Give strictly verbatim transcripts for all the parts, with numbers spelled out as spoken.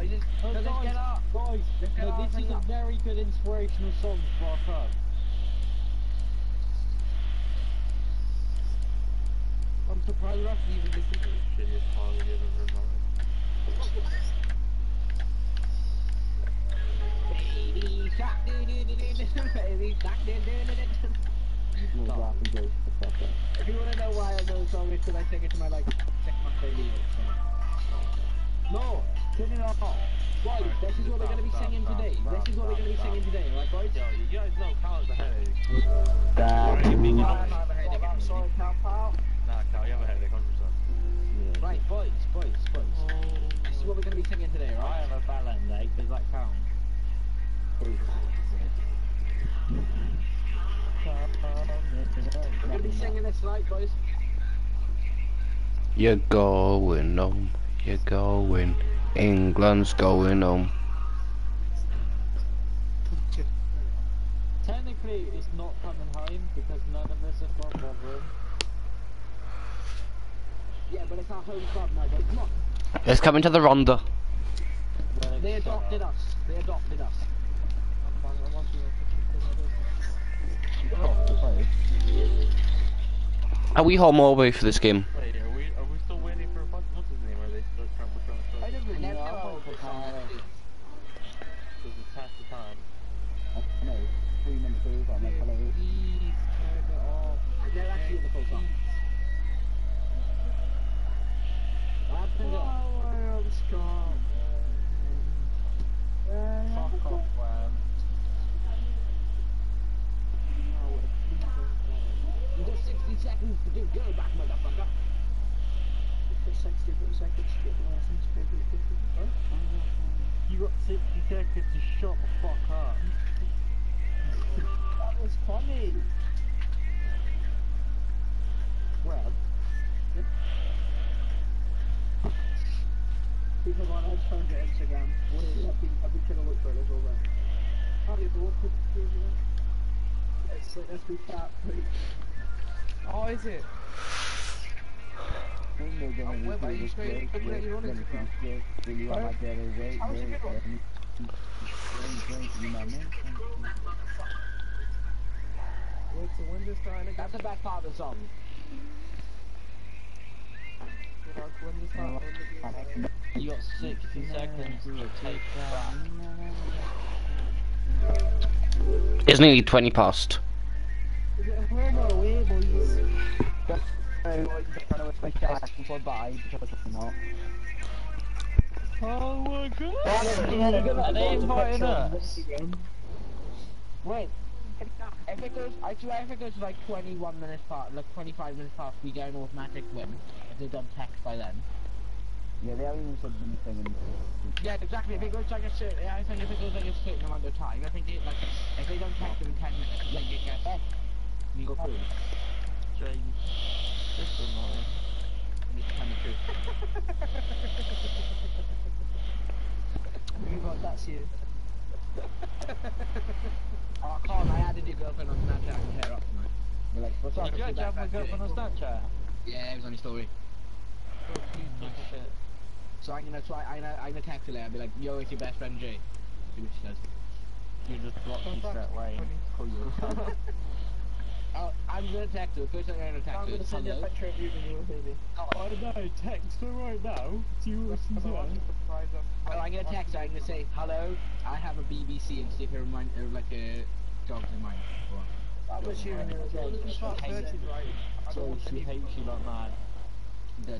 boys. Let's, Oh, so let's guys, get up. guys, Let's get no, up this and is a up. very good inspirational song for our club. I'm surprised we're actually even listening to it. Shittiest quality I've ever heard in my life. Baby shark, do do do do do. Baby shark, do do do do. No, Stop. rap and go to the fuck up. If you wanna know why I know the song, it's because I sing it to my like six month baby. No, turn it off. Boys, this is what we're gonna be singing today. This is what we're gonna be singing today, alright, boys? Yo, you guys know Cal has a headache. That Alright, dude. yeah. I don't have a headache anymore. Sorry, Cal Pal. Nah, Cal, you have a headache, one hundred percent. Yeah. Right, boys, boys, boys. This is what we're gonna be singing today, I alright? have a Valentine, does that count? We're gonna be singing this, right, boys? You're going home, you're going, England's going home. Technically, it's not coming home because none of us are from Rotherham. Yeah, but it's our home club now, boys. Come on. Let's come into the Ronda. They adopted us. They adopted us. Are we home all the way for this game? Wait, are we are we still waiting for what's what's his name? Are they still trying we're trying to I start? never I never know. know for time. Does it pass the time? I know. Three minutes over. I'm like, hello. Please turn it off. They're actually in the full song. What happened to Oh, I'm strong. Fuck off, man. You got sixty seconds to do. Go back, motherfucker. For sixty seconds to get the license, maybe fifty. You got sixty seconds to shut the fuck up. That was funny. Well, People on our phone to Instagram. I've been, I've been trying to look for it as well. Right? How do you go? It's like, let's be fat, please. Oh, is it? No, no, no, no, wait, no, are you no, straight- wait, are you wait, on let me Instagram? finish this. Will you have my daddy? Wait, How was wait, it going? let me- Wait, wait, you know me? Wait, so when this starting again? that's the best part of the song. When this starting again? You got sixty seconds to take that. It's nearly twenty past. Is it a homo away, boys? I know it's my cat before bye, because I'm not. Oh my god! Are they inviting us? Wait. If it goes, I swear if it goes to like twenty-one minutes past, like twenty-five minutes past, we get an automatic win. If they don't text by then. Yeah, they haven't even said anything. And Yeah, exactly. If it goes like a certain, yeah, I think if it goes like a certain amount of time, I think it like if they don't text them in ten minutes, like it gets off. You go through. James, this is annoying. It's kind of true. Move on, that's you. Oh, Colin, I added your girlfriend on Snapchat. I can hit her up tonight. We're like, what's up? Did you Let's do actually have my that girlfriend on today. Snapchat? Yeah, it was on your story. Oh shit. So I'm gonna try. I'm gonna, I'm gonna text her later. I'll be like, yo, it's your best friend Jay. See what she says. You just blocked me straight away and call you a cunt. Oh, I'm gonna text her. First thing I'm gonna text I'm her gonna is send you a hello. picture of you when you were a baby. I don't know, text her right now. See what she's doing. Oh, I'm gonna text her. I'm gonna say hello. I have a B B C and see if it remind her of like a dog's in mind. Or That was you when you were a baby. She hates you, right? So she hates you like mad. dead.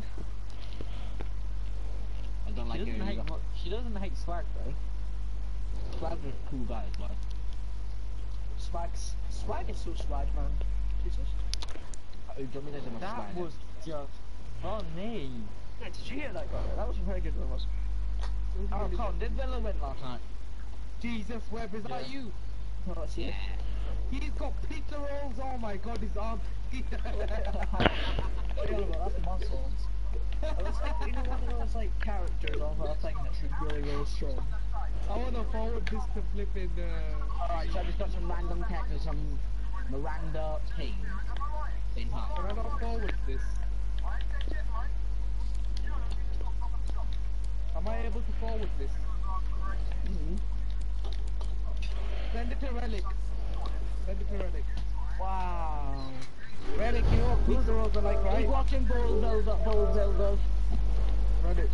I don't like She her doesn't hate. either. mu- She doesn't hate swag though. Swag's a cool guy as well. Swag's, swag is so swag, man. Jesus. Oh, do you want me to do my That swag? was just funny. Yeah, did you hear that guy? That was a very good one, was Oh, Colin, did Villa win last night? Jesus, Webb, is that you? No, that's you. He's got pizza rolls, oh my god, his arm. What are you on about? That's muscles. I was like, you know, one of those like characters of a thing that's really, really strong. I wanna forward this to flipping, uh... Alright, so I just got some random text of some Miranda King saying hi. Can I not forward this? Am I able to forward this? it to Relic. Send it to Relic. Wow. Relic, you know what pizza rolls are like, He's right? watching Bull build up, Bull build up. Relic.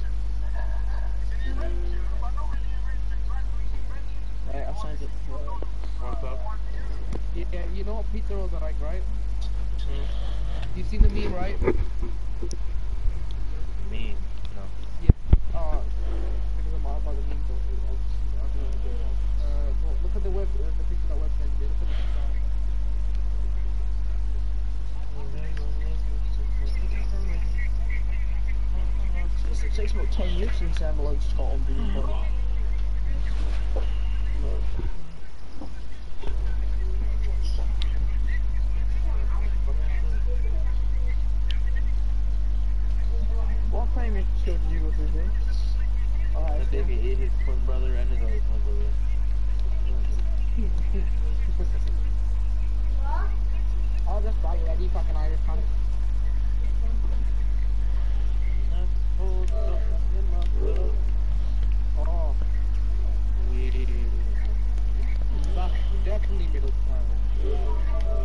Right, I'll send it to her. What's up? Yeah, you know what pizza rolls are like, right? You've seen the meme, right? Me? No. Uh, it doesn't matter about the meme, but I'll just, I'll do it a bit more. Uh, well, look at the web, uh, the picture that website did. Look at the design. It's, it takes about ten years since Emerald Scotland being born. What primary school did you go to, Jay? Oh, I I think he ate his twin brother and his other twin brother. I'll just buy you ready, fucking Irish cunt. Oh. That's definitely middle time.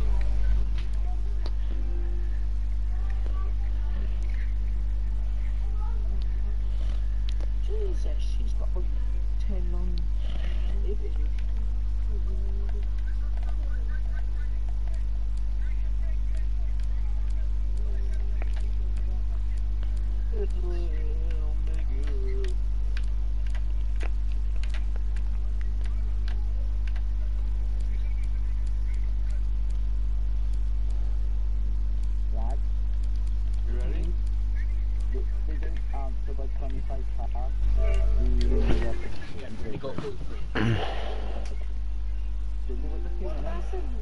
Jesus, she's got like ten long babies. Lads, You ready? they, they don't answer by twenty-five past. We really have to We got food. They give us a few minutes.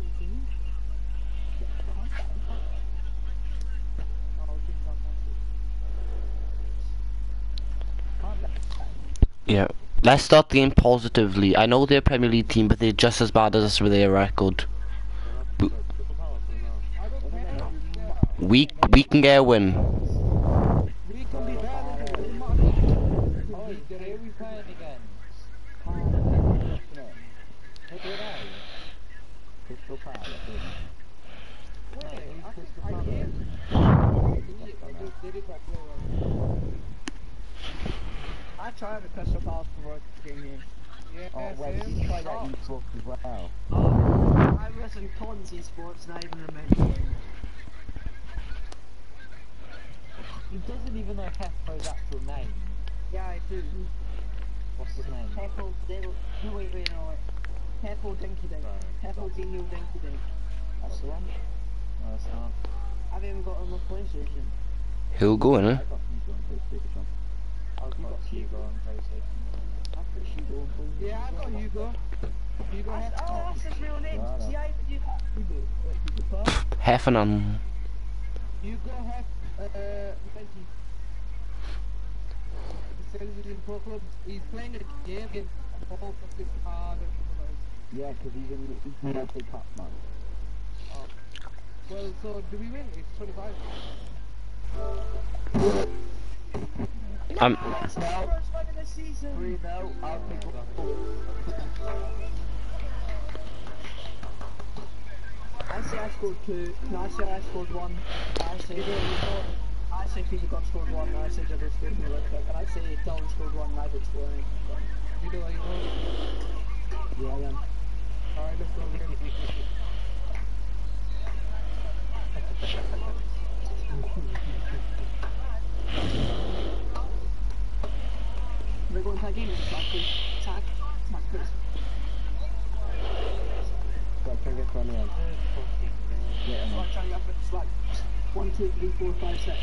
Yeah. Let's start the game positively. I know they're a Premier League team, but they're just as bad as us with their record. Crystal Palace or no? I don't care. Yeah. We we can get a win. We can be better than them. Doesn't matter. Oh, We did who it. are we playing again? Calm, Who did I? Crystal Palace. Wait, I think I Palace. did. They did- They did not play well. I tried a Crystal Palace before the game here. Yeah, Oh, well, same. you try that esports as well. Oh, I was in Tons Esports and I even remember. He doesn't even know Heffo's actual name. Yeah, I do. What's his name? Hefo, Dale, no wait, wait, no wait. Hefo Dinky Dink. Hefo Dino Dinky Dink. That's the one? No, it's not. I've even got on my PlayStation. Who'll go in I it? got Hugo on PlayStation. I've got Hugo on PlayStation. I'm pretty sure you don't play. Yeah, I got Hugo. Hugo That's, has. oh, that's his real name. Right See, I you Hugo. Wait, Hugo Park? Heffernan. Hugo has uh twenty. He says he's in pro club. He's playing a game against all fucking hard and Yeah, because he's in the Eastern F A Cup, man. well, so do we win? It's twenty-five. Um, That's the first one in the season. three nil, I'll pick up. I say I scored two. No, I say I scored one. I say I say Peter got scored one. And I say Jibber scored me real quick. And I say Dylan scored one. And I did score anything. You know, you know. Yeah, I am. Alright, let's go again. We're going to a game. Exactly. Attack. Attack, Chris. Got to get one in. Get him Swag, try and get it. Swag. One, two, three, four, five, six.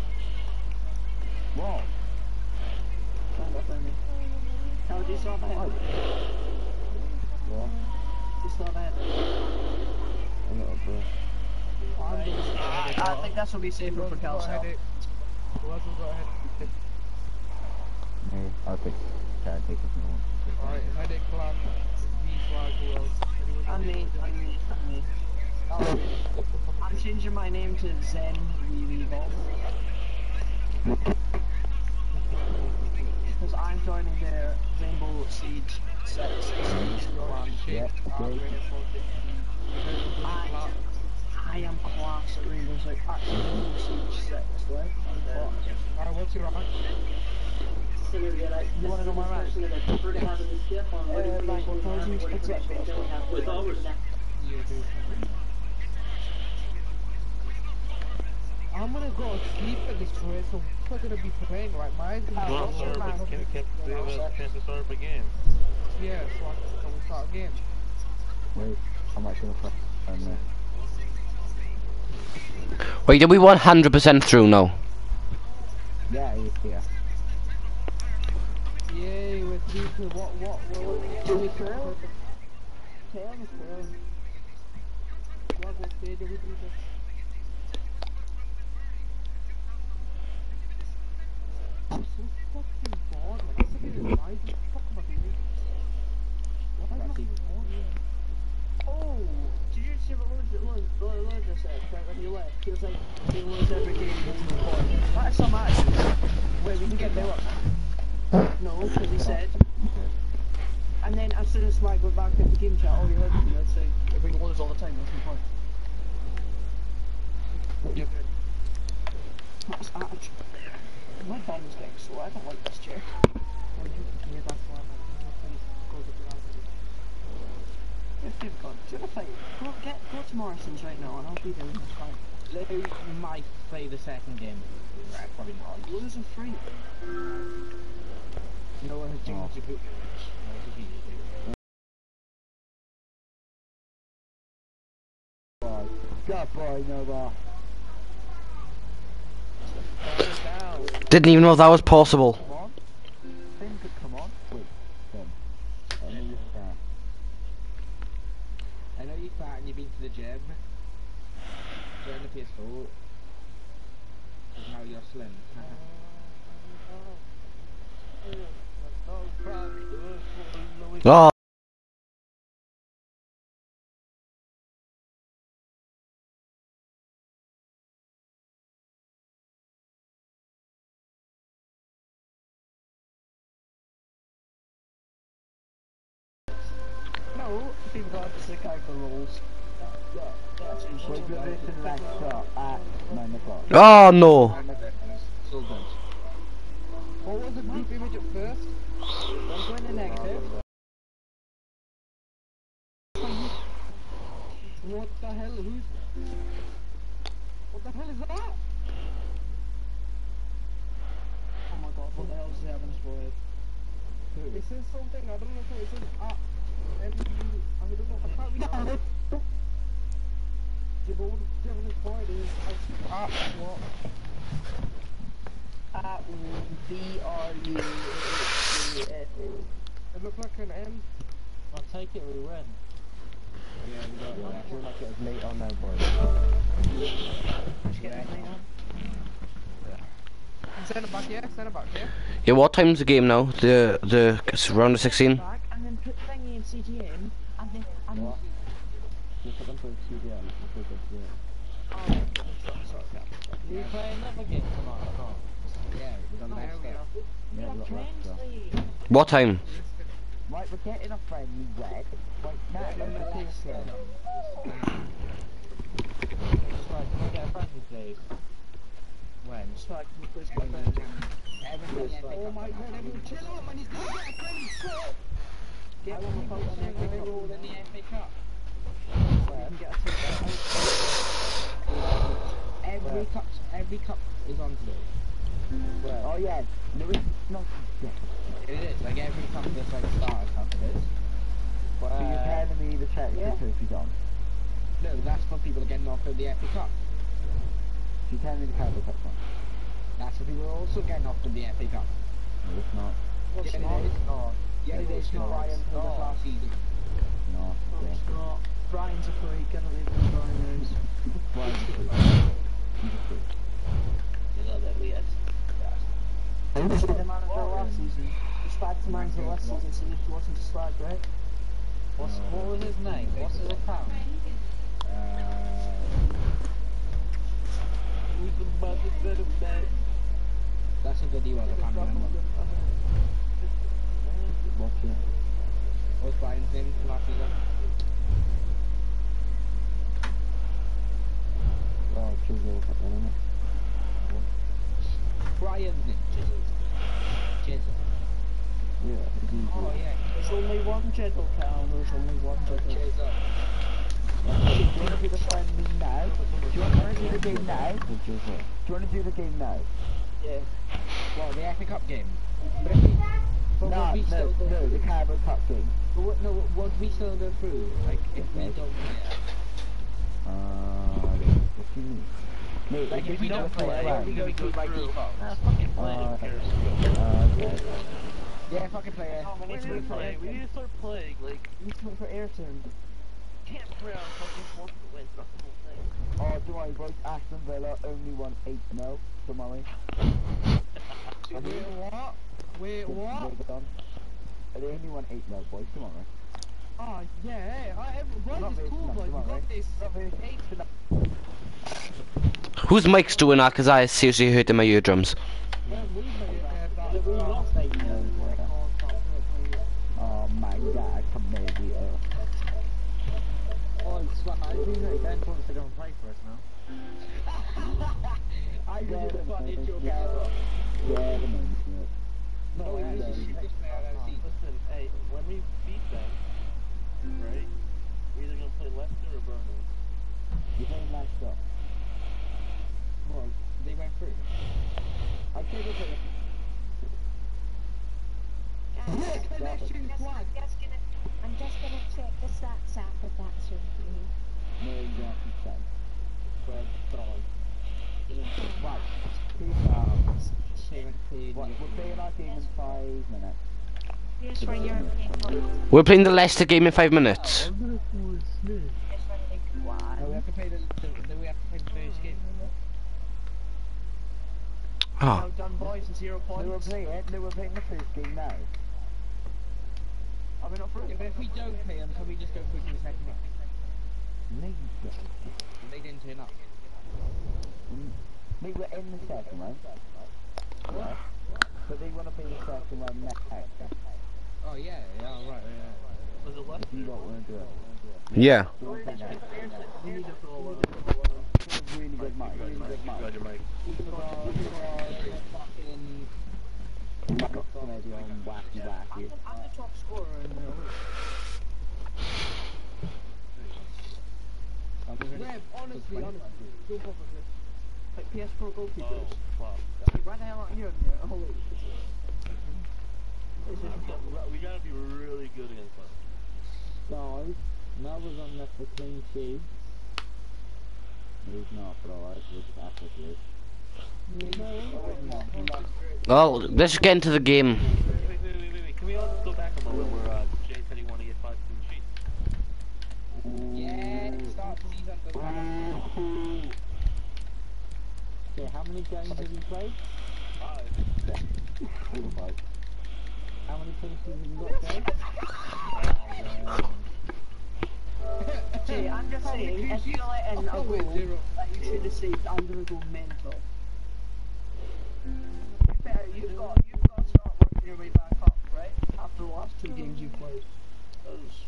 What? Try and get for me. How do you still have a head? What? Do you still have a head? A little bit. Right. I think this will be safer for Got a Calcel. headache. Who else has got a headache? Me, I'll take caretaker if you want. Alright, headache clan. Me, swag, who else? Anyone And else? me, and me, and me. Oh, I'm changing my name to Zen Wee Ball. Because I'm joining the Rainbow Goat Seed, Set Siege, One. Yep, great. I, I am class at Rainbow Six. Actually, Rainbow Siege six, right? Alright, what's your rank? You wanna know my rank? Uh, like one thousand, it's like You do. I'm gonna go to sleep at this point, so we're gonna be playing, right? My Well, what's your sir, rank? but can, can we have a chance to start up a game? Yeah, so I can we start a game. Wait, I'm actually gonna try and, uh, Wait, are we one hundred percent through now? yeah, yeah. Yay, with you two, what, what, what, what, Do we fail? Tail is fail. what, what stage are we doing this? I'm so fucking bored, man. I'm sitting in live, what the fuck am I doing? What am I doing? Oh, did you see what Lloyd, Lloyd, Lloyd, Lloyd just said, right when you left? He was like, he was every game into the point. That is some attitude. Wait, we can get there up now. No, because he said. And then as soon as I go back into game chat, all you heard from me, I'd say, if we lose all the time, that's my point. You're good. That's attitude. My bum is getting sore, I don't like this chair. Well, you can hear that one, like, your face goes up your eyes. If you've got, do you want to fight? Go, get, go to Morrison's right now and I'll be there in the fight. They might play the second game. Right, probably not. Lose a free. No one has changed the group. Good boy, Nova. Didn't even know that was possible. Come on. Finn could come on. Wait, Finn. I know you're fat. I know you're fat and you've been to the gym. Join the P S four. But now you're slim. Oh. No, people got to stick out the rules. Yeah, that's it. We'll do this in the next shot at nine o'clock. Oh no. So good. What was the group image at first? Don't go in the negative. What the hell? Who's... What the hell is that? Oh my god, what the hell does he have in his forehead? It says something, I don't know what it says. Ah, M U, I don't know, I can't read it. Yeah, but what the devil is void is, I, ah, what? At B R U F O. It looked like an M. I'll take it, we win. Yeah, we got Yeah, I feel like it was late on now, boys. Just get that thing on. Send it back here, send it back here. Yeah, what time's the game now? The the it's round of sixteen. Back, and then put thingy in C T M, and then, and What? Just put them for C D M. We'll go to it. oh, sorry, sorry, sorry. Are you playing another game tonight or not? Yeah, we're on the next step. Yeah, Yeah, we've got lots of stuff. Translate. What time? Right, we're getting a friendly red. Right, now, let's take a slow. Right, can I get a friendly please? When? Sorry, can you please get that? Everything. Oh my god, everyone chill out, man, he's gonna get a friendly shot! Get one without an F A Cup. in the F A Cup. So you can get a ticket out. Every cup, every cup is on today. Oh yeah, there is not. Yeah. It is, like every cup that's like starter cup it is. So you're telling me the check yeah. is trophy gone? No, that's for people getting offered the F A Cup. So you're telling me the Carabao Cup's gone? That's for people who are also getting offered the F A Cup. No, it's not. What's Yeah, not? it is. not. Yeah, it is for Ryan for this last season. No, No, yeah. it's not. Brian's a freak, I don't even know who Brian is. Why is it true? He's a freak. He's a little bit weird. He was the manager last season. He slagged the manager last season, so he wasn't to slag, right? What's, what was his name? What's his account? Uh, Who's the mother better bet? that's a good one, I can't remember. What's it? Brian's name from last season. Oh, Chisel, enemy. Brian's name, Chisel. Chisel. Yeah, it's easy. Oh yeah, There's only one Jizzle, Cal. There's only one Jizzle. Chisel. Do you want to do the friendly now? Do you want to do the game now? Do you want to do the game now? Yeah. Well, the F A Cup game. But if we, but No, would we no, still go no, the through? Carabao Cup game. But what, no, would we still go through? Like, if we Okay. don't play it? Uh, I don't know. What do you mean? No, Like, if we don't play play it, round. we go through by default. Ah, fucking play, Uh, who cares? Uh, okay. Yeah, fucking play it. Oh, we We need to need wait to for play, we Ayrton. need to start playing, like, We need to wait for Ayrton. can't play on fucking fourth to win, that's the whole thing. Oh, do I vote Aston Villa only won eight nil tomorrow? Wait, what? Wait, what? They only won eight nil, boys, tomorrow. Oh, yeah, I, Not right, very it's cool, much boys. We tomorrow. got this. Not very- Eight. Whose mic's doing that? Cause I seriously hurting my eardrums. Well, we made that. that- Did we that- lost eight nil? Oh my god, come here, we are. Oh, it's fine. I do know Ben wants to go and play for us now. I Yeah, really the the funniest main- joke yeah. ever. Yeah, the name's it. No, No, he was yeah, the yeah. cheapest player I've ever seen. Listen, hey, when we beat them, right, we're either gonna play Leicester or Burnley. You playing Leicester? Well, they went through. I'd say they play. Yeah, connection Just, squad. I'm just gonna, I'm just gonna check the stats app if that's okay. No, you don't have to say. But, dog. Yeah. Right, peace out. seventeen. What, we're playing our game in five minutes. Here's for European football. We're playing the Leicester game in five minutes. Here's for the quad. No, we have to play the, the, the we have to play the first game. Oh. Well done, boys. Zero No, we're points. playing, no, we're playing the first game now. Are we not through? Yeah, but if we don't play them, can we just go through to the second round? Maybe. They didn't turn up. Maybe we're in the second round. Yeah. But they want to play the second round next. Oh yeah, yeah, right, yeah. Was it If Leicester? you don't want to do it. Yeah. Do you want to play next? We need to throw one. It's a really good mic. You Really got good your mic, you got mic. your mic. Fucking. Got comedy on wacky I'm wacky. the, I'm the top scorer in the league. Reb, honestly, honestly. Don't bother with this. Like P S four Oh, goalkeepers. fuck. Like, why the hell aren't you in here? Oh wait. This is We gotta be really good against them. Guys, now we're on left for clean sheet. He's not, but alright, we'll just act like it is. Well, let's get into the game. Wait, wait, wait, wait, wait. Can we all just go back a moment where uh, Jay said he wanted to get five clean sheets? Yeah, start the season. doesn't matter. Okay, how many games have you played? Five. Five. How many clean sheets have you got, Dave? Jay, I'm just saying, if you let in a Oh, wait, goal zero. that you should have saved, I'm gonna go mental. You better, you've got, you've got to start working your way back up, right? After the last two games you played. 'Cause-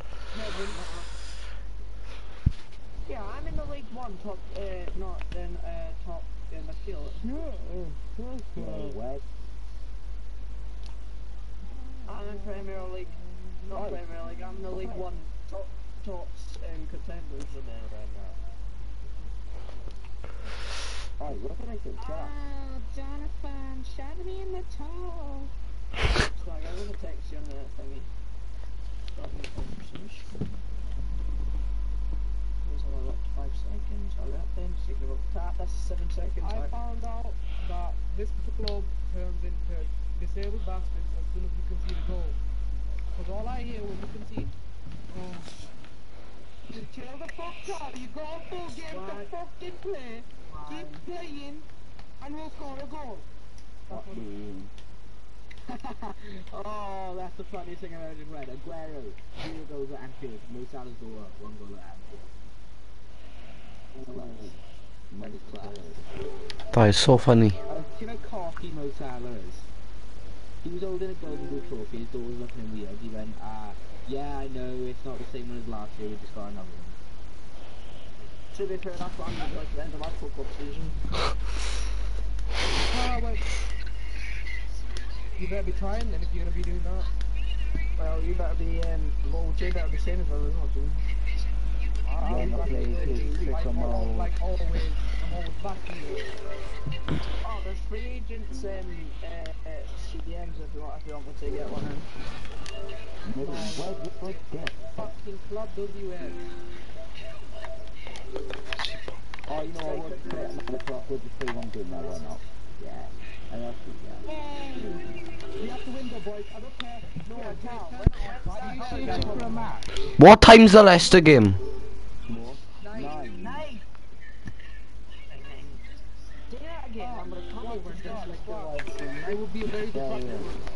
yeah, I'm in the League One top, uh, not in uh, top in the field. No way. I'm in Premier League, not Premier League. I'm in the League One top, tops um, contenders. Who's the man right now? Alright, what did I say? Shut up. Oh, Jonathan, shot me in the toe. So I got a little text you on the thingy. Start the conversation. There's only up to five seconds. Hurry up then. Secret up tap. That's seven seconds. I Right. found out that this club turns into disabled bastards as soon as we concede a goal. Because all I hear when we concede, oh, you chill the fuck out, you got a full game to Right. fucking play, keep playing, and we'll score a goal. What do you Oh, that's the funniest thing I've ever read. Aguero, zero goals at Anfield. Mo Salah's goal up, one goal at Anfield. That is class. That is so funny. Uh, do you know how cocky Mo Salah is? He was holding a golden boot trophy, his door was looking at me weird. He went, ah, yeah, I know, it's not the same one as last year, we just got another one. To be fair, that's what I'm doing, like the end of my fuck up season. Ah, wait. You better be trying then if you're gonna be doing that. Well, you better be, um, well, Jay better be saying if I was not doing. Ah, Yeah, I'm not like, play kids, like, pick 'em al- all. like always, I'm always backing you. Oh, there's free agents, um, uh, uh, C D Ms if you want, if you want me to get one in. Maybe, where, where, where, Fucking club does you in. Oh, you know what, we'll just play at nine o'clock, we'll just play one game now, why not? Yeah, and that's it, yeah. We have to win though, boys. I don't care. No, I can't. Why do you say just for a match? What time's the Leicester game? More? Nine. Nine! Do that again, I'm gonna come over and just like your life. I will be a very Yeah, disruptive. yeah.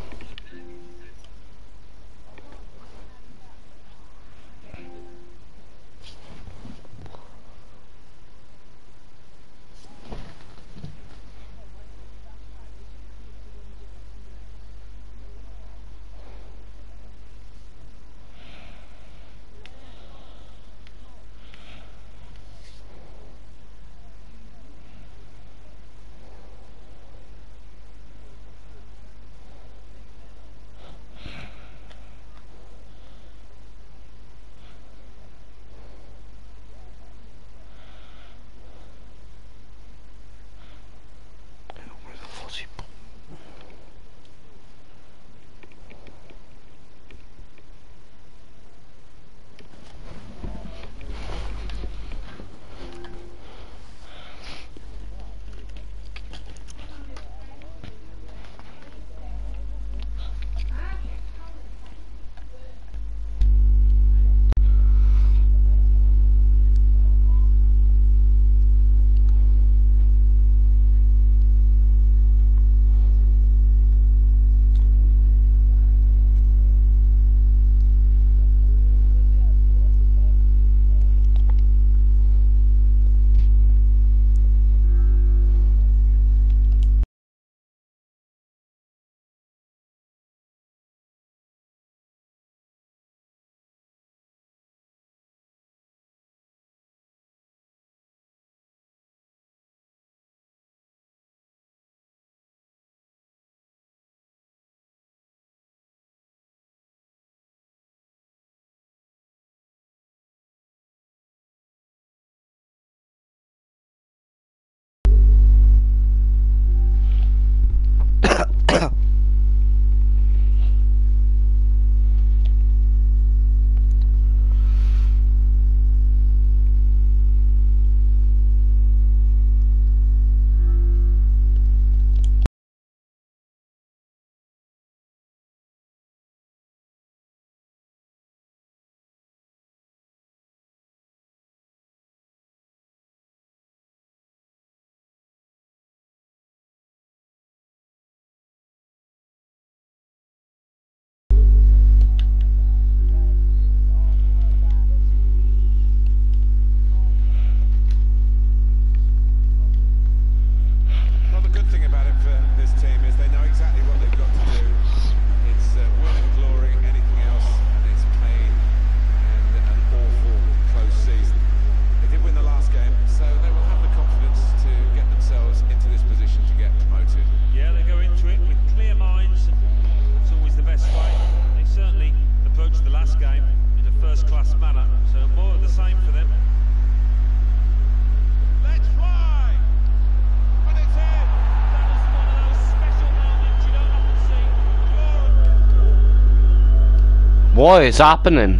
What is happening?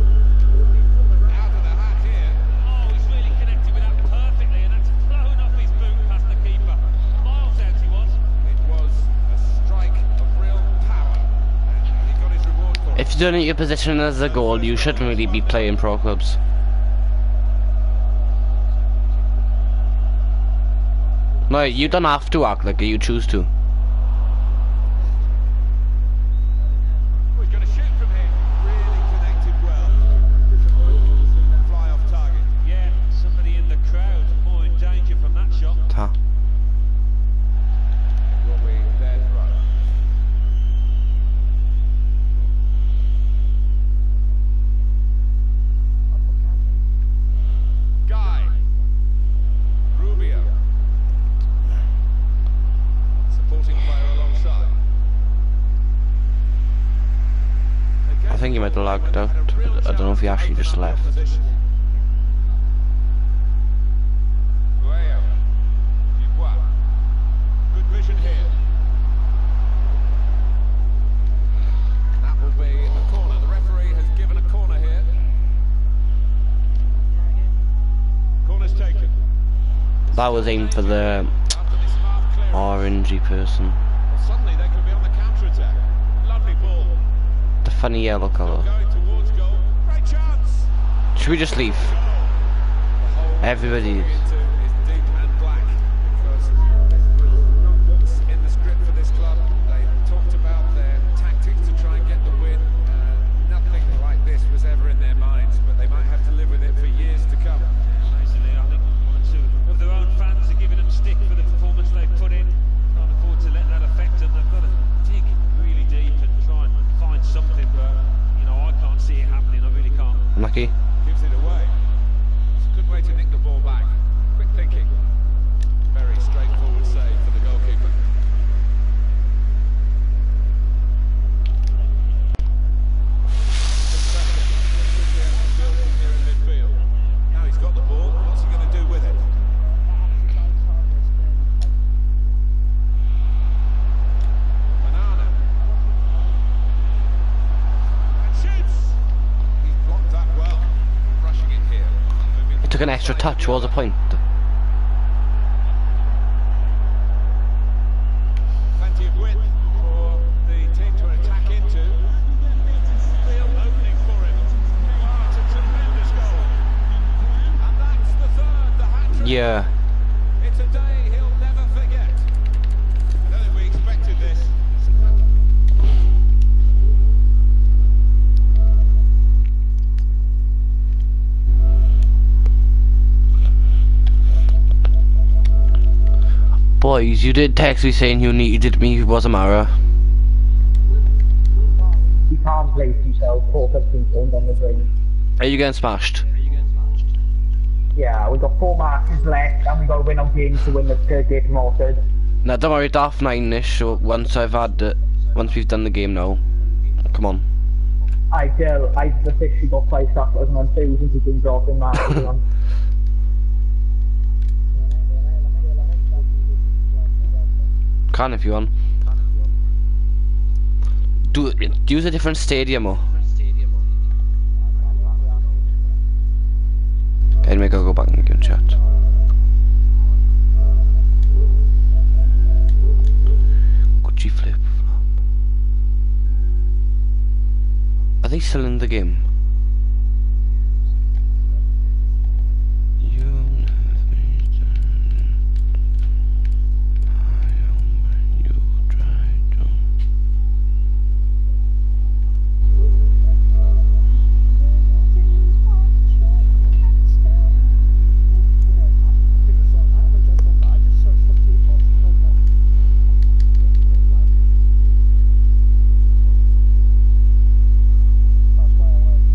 If you don't hit your position as a goal, you shouldn't really be playing pro clubs. No, you don't have to act like it, you choose to. think he might have lagged out. I don't know if he actually just left. Good vision here. That will be a corner. The referee has given a corner here. Corner's taken. That was aimed for the orangey person. Well, suddenly they could be on the counter attack. Lovely ball. The funny yellow colour. Going towards goal. Great chance. Should we just leave? Everybody. Into is deep and black because what's in the script for this club. They talked about their tactics to try and get the win. Uh, nothing like this was ever in their minds, but they might have to live with it for years to come. Basically, I think one or two of their own fans are giving them stick for the performance they've put in. Can't afford to let that affect them. They've got to dig really deep and try and find something, but you know, I can't see it happening. I really can't. Lucky. Gives it away. It's a good way to nick the ball back. Quick thinking. Very straightforward save for the goalkeeper. Building here in midfield. Now he's got the ball. What's he going to do with it? Banana. And shoots. He's blocked that well. Rushing it here. Moving It took an extra touch. What was the point? Plenty of width for the team to attack into. Real opening for him. Oh, it's a tremendous goal. And that's the third, the hat-trick. Yeah. It's a day he'll never forget. I don't think we expected this. Boys, you did text me saying you needed me. Was a Mara. You can't place yourself four fifteen points on the drain. Are you getting smashed? Yeah, we got four matches left and we got to win our games to win the third get promoted. Now don't worry, it's half nine-ish. So once I've had it, once we've done the game now. Come on. I tell, I've officially got five stuff as an unfrozen to been dropping matches on. Can if you want. Do use a different stadium or. Anyway, go go back and give chat. Gucci flip flop. Are they still in the game? You have been you try to. That's why I went.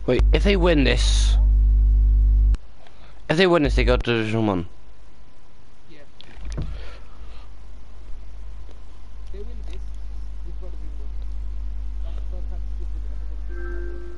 Wait, if they win this, if they win this, they go to Division One. Yeah. They win this, we've got to win one. That's the first time it's good for everybody.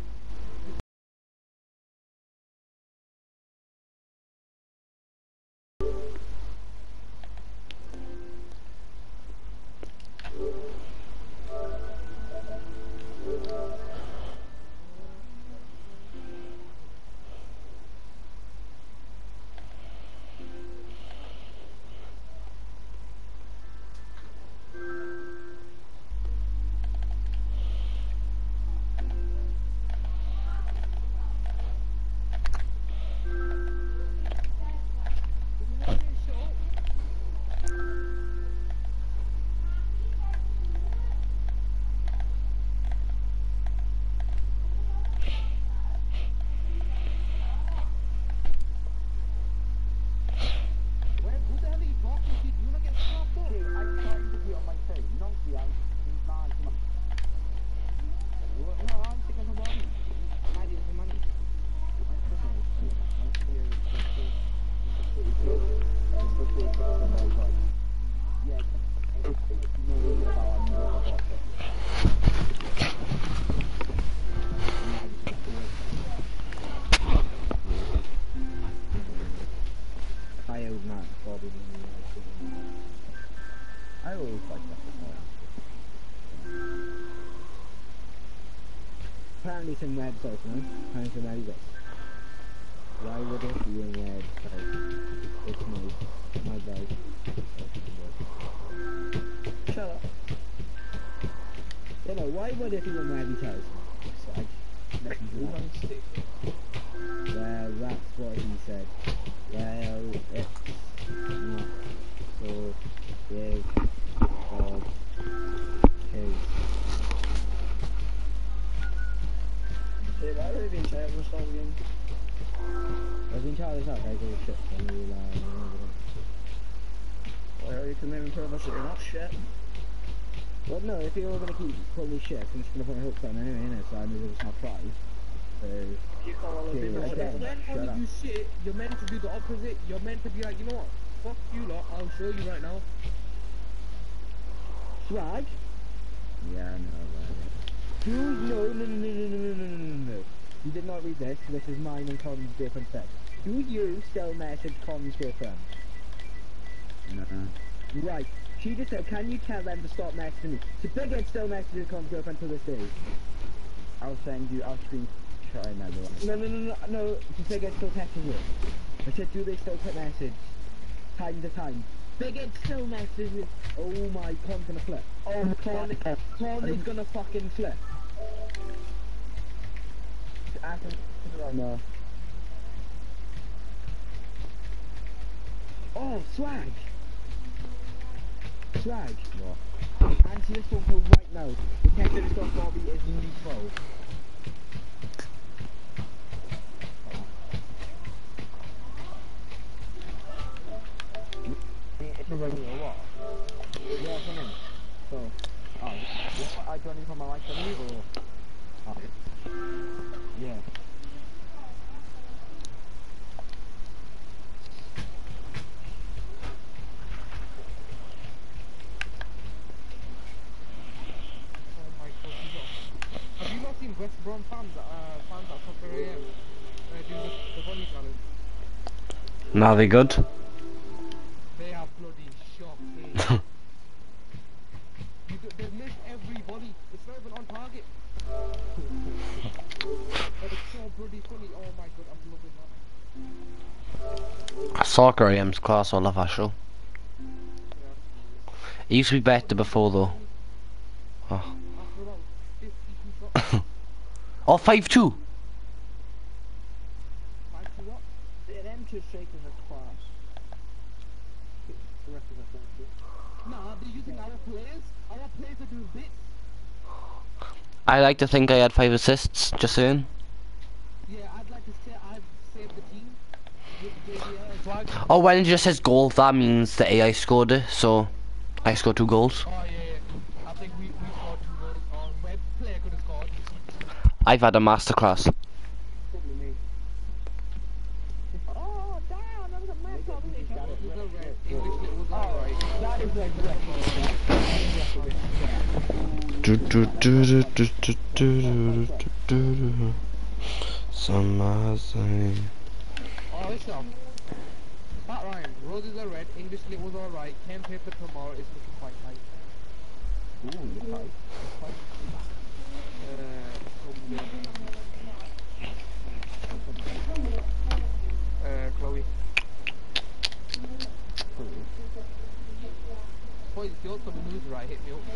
I always like that before. Apparently it's in red, so it's no. Apparently it's in red, yes. Why would it be in red? Like, it's my, my bag. Shut up. You know, why would it be in red because? I listen to that. Well, that's what he said. Well, it's not so big of case. Say that would have been terrible stuff again. I've been trying this out, guys, all shit, so we'll, uh, Well, you can maybe prove us that you're not shit. well, no, if you're all gonna keep calling me shit, I'm just gonna put my hopes on anyway, innit, so I may as well just not try. So, You call all the Yeah, people yeah, shit. yeah. When Shut only up. you shit, you're meant to do the opposite. You're meant to be like, you know what? Fuck you lot, I'll show you right now. swag? Yeah, I know, right. Do, no, no, no, no, no, no, no, no, no, no, no. You did not read this, this is mine and Con's different text. Do you still message Con's girlfriend? No. Right. She just said, can you tell them to stop messaging me? So Big Ed still messages Con's girlfriend to this day. I'll send you, I'll screen try now. No, no, no, no, no, the Big Ed still texting you. I said, do they still put message? Time to time. Big Ed still messages me. Oh my, Con's gonna flip. Oh, Con, Con is gonna fucking flip. No. Oh, swag! Swag! What? Answer this phone call right now. The text that got Bobby is nearly twelve. It's a regular what? Yeah, come in. So, oh, what, I do I need to put my mic on you or? Oh. Yeah. Oh my god, you lot. Have you not seen West Brom fans that, uh, fans at Soccer A M? Uh, doing the, the volley challenge? Now they good. They are bloody shocking. you do, they've missed every volley. It's not even on target. But it's so bloody funny. Oh my god, I'm loving that. Soccer A M's class, I love that show. Yeah. It used to be better before though. Oh, After about fifty-two shots, oh five two. five to what? Yeah, them two strikers are class. The rest of us don't do. Nah, they're using our players. Our players are doing bits. I like to think I had five assists, just saying. Yeah, I'd like to say I've saved the team with J D L as well. Oh, when it just says goal, that means the A I scored it, so I scored two goals. Oh yeah, yeah. I think we, we scored two goals. Or web player could have scored. I've had a masterclass. Do do do do do do do do do do. Summer thing. Oh, listen. Pat Ryan, roses are red, English lit was alright, Ken paper tomorrow is looking quite tight. Ooh, you're tight. Uh, uh, Chloe. Boys, if you want some news, right, hit me up.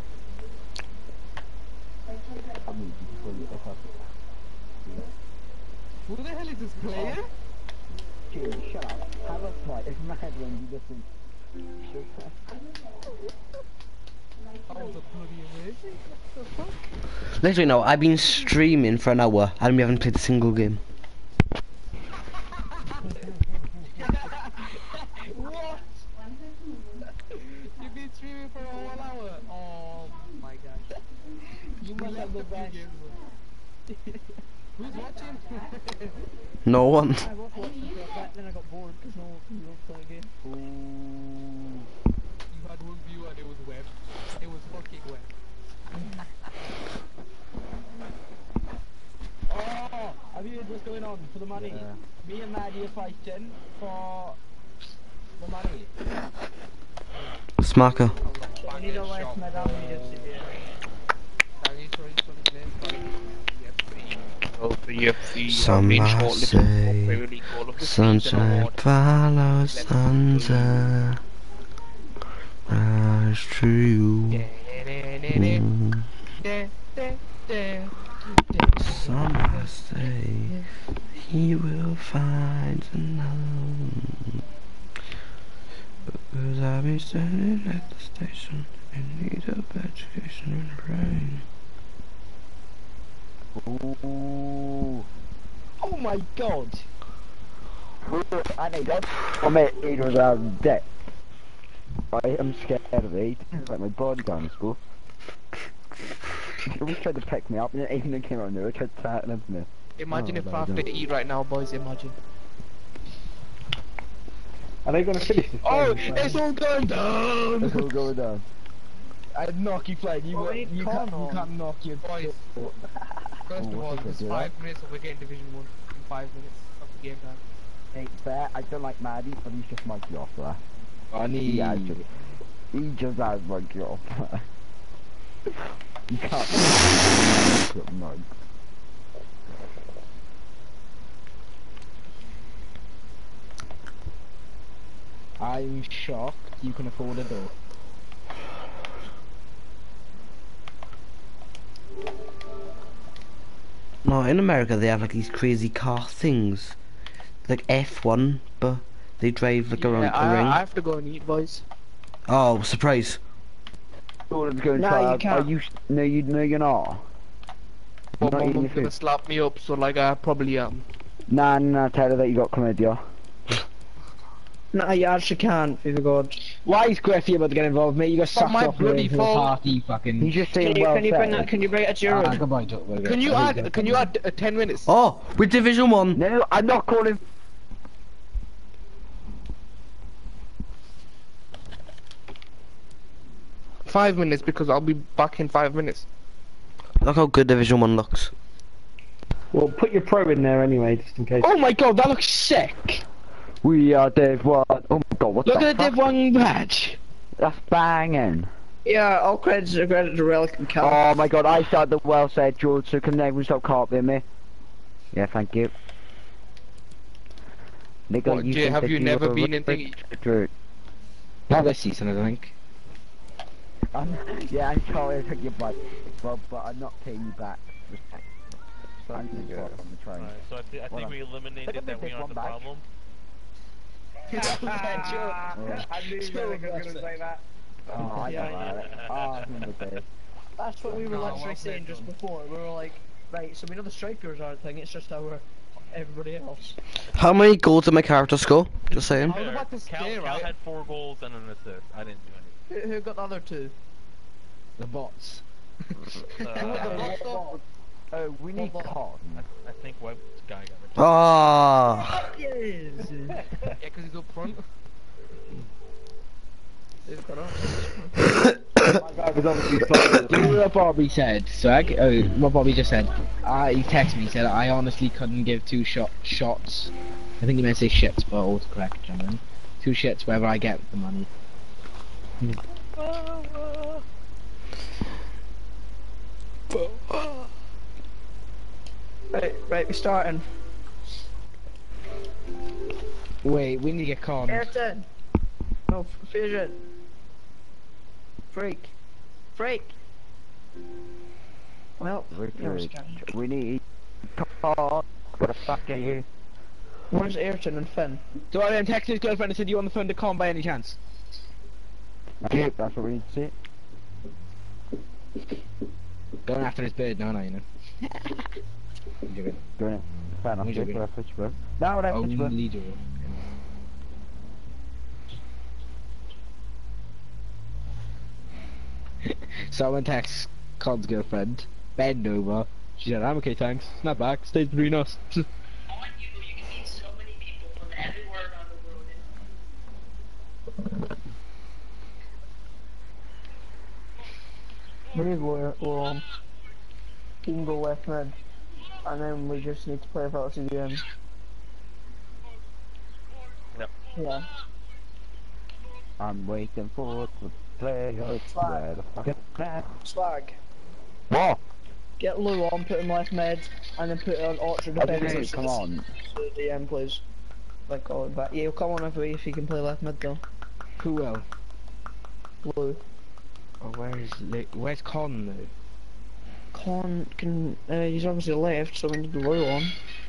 I mean, before you if I Who the hell is this player? Jim, shut up. Have a fight. It's mad when you listen. That was a bloody amazing. What the fuck? Literally no, I've been streaming for an hour and we haven't played a single game. What? You've been streaming for a whole hour? Oh my god. You must have the best. Who's watching? No one. I was watching for a bit, then I got bored because no one was playing again. Ooh. You had one viewer and it was web. It was fucking web. Oh, have you heard what's going on for the money? Yeah. Me and Maddie are fighting for the money. Smacker. We need a less madam leadership here. Some say sunshine follows sunset. Rise true. Mm. Some say he will find another. Because I've been standing at the station in need of education and brain. Ooh. Oh my god! I need that. I'm at eight thousand debt. I am scared of eight. It's like my body down school. He always tried to pick me up and then Aiden came around there, I tried to tackle him from there. Imagine Oh, if no, I have don't. to eat right now, boys, imagine. Are they gonna finish this? Oh, game? it's all going down! It's all going down. I'd knock you playing, you, Oh, you, we need can't, Con you on. can't knock your Boys, first Oh, of all, what's it there's do, five that? minutes and we're getting Division one in five minutes of the game time. Hey, fair, I don't like Maddie, but he's just mugged you off there. Funny. He has just, he just has mugged you off. You can't get mugged. I'm shocked you can afford a door. No, in America they have like these crazy car things. Like F one, but they drive like around Yeah, a I, ring. I have to go and eat, boys. Oh, surprise. Jordan's going No, to try. you can't. Are you? No, you. No, you're not. But Not my eating mum's your gonna food. slap me up, so like I probably am. Nah, nah. Tell her that you got chlamydia. Nah, you actually can't, for the god. Why is Griffey about to get involved, mate? You got Not sucked my off bloody the fault. party, fucking. He's just Can saying you, well can you bring said. that? Can you bring it to Ah, Jared? goodbye, Joe. We're Can you add? Can you add uh, ten minutes? Oh, with Division One. No, I'm not calling. Five minutes because I'll be back in five minutes. Look how good Division One looks. Well, put your pro in there anyway, just in case. Oh my god, that looks sick! We are Div One. Oh my god, what Look the at the fuck? Div one badge! That's banging. Yeah, all credits are credit to Relic and Cal. Oh my god, I started the well said, George, so can everyone stop copying me? Yeah, thank you. Nigga, What, you Jay, think have that you never are been in rich? thingy? True. Not this season, I think. I'm, yeah, I'm sorry I took your butt, but, but I'm not paying you back. I'm just Yeah. on the train. Alright, so I, th I Hold think on. we eliminated that we Take aren't one the back. problem. I knew you were gonna say that. Oh, I Yeah, know yeah. that. Oh, I remember this. That's what we were No, literally well saying played, just John. before. We were like, right, so we know the strikers aren't a thing, it's just our everybody else. How many goals did my character score? Just saying. I was about to Cal, say, Cal right? had four goals and an assist. I didn't do Who, who got the other two? The bots. anything. Uh, Oh, we need Hold on. cotton. I think Web guy got it. Ah. Yes! Yeah, because he's up front. They've got us. My guy was obviously close. You know what Bobby said, Swag? Oh, what Bobby just said. Uh, he texted me, he said, I honestly couldn't give two shot shots. I think he meant to say shits, but autocorrect, gentlemen. Two shits wherever I get the money. Right, right, we're starting. Wait, we need to get conned. Ayrton! No, Fusion! Freak! Freak! Well, Richard, we need call. What the fuck are you? where's Ayrton and Finn? So I then texted his girlfriend and said, you on the phone to con by any chance? Okay, that's what we need to see. Going after his bird, no, no, you know. I'm joking. Doing it. Fair enough, I'm Jake, joking. what I pitch, bro. Now what I pitch, bro. Only do. Someone texts Con's girlfriend, bend over. She said, I'm okay, thanks. Snap back, stays between us. We need to go, go on. We can go left mid. And then we just need to play without C D M. Yep. Yeah. I'm waiting for the play. Where the fuck is that? Slag. What? Get Lou on, put him left mid, and then put on Orchard Okay, defense. come on. So D M plays. Like all of that. Yeah, he'll come on if, if he can play left mid though. Who will? Lou. Oh, where is Li where's Con though? Con can, uh, he's obviously left, so we need Lou on.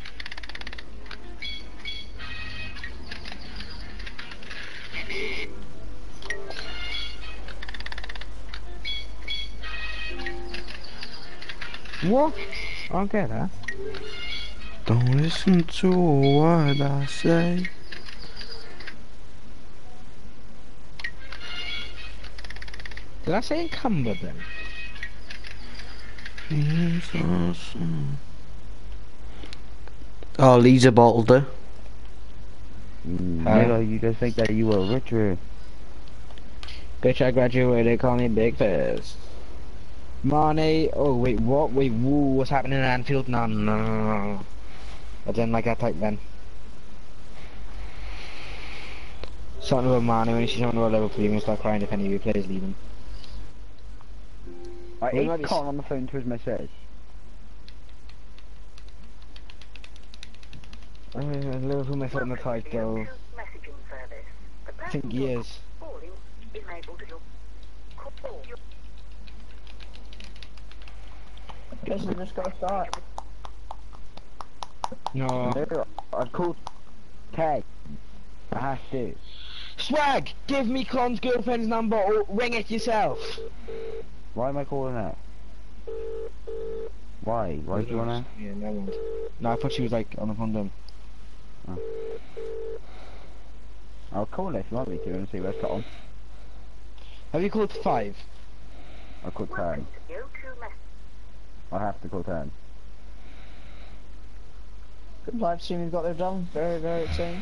What? I don't get that. Don't listen to what I say. Did I say encumbered then? Oh, Lisa Boulder. Mm, Huh? Nigga, you just think that you were Richard. Bitch, I graduated, call me Big Fist. Money. Oh, wait, what? Wait, woo, what's happening in Anfield? No, no, no, no, no. I didn't like that type then. Something about Mane when she's something about Liverpool, you're gonna start crying if any of your players leave him. I Well, ate that is- Con on the phone to his message. Uh, Liverpool missed out on the title. I think years. Guess we just gotta start. No. No, I've called Ted. I have to. Swag! Give me Con's girlfriend's number or ring it yourself. Why am I calling that? Why? Why do you wanna? Yeah, no one. No, I thought she was like on the phone to him. Oh. I'll call her if you want me to and see where's Tom. Have you called five? I'll call ten. I have to call ten. Good live stream you've got there, Dom. Very, very exciting.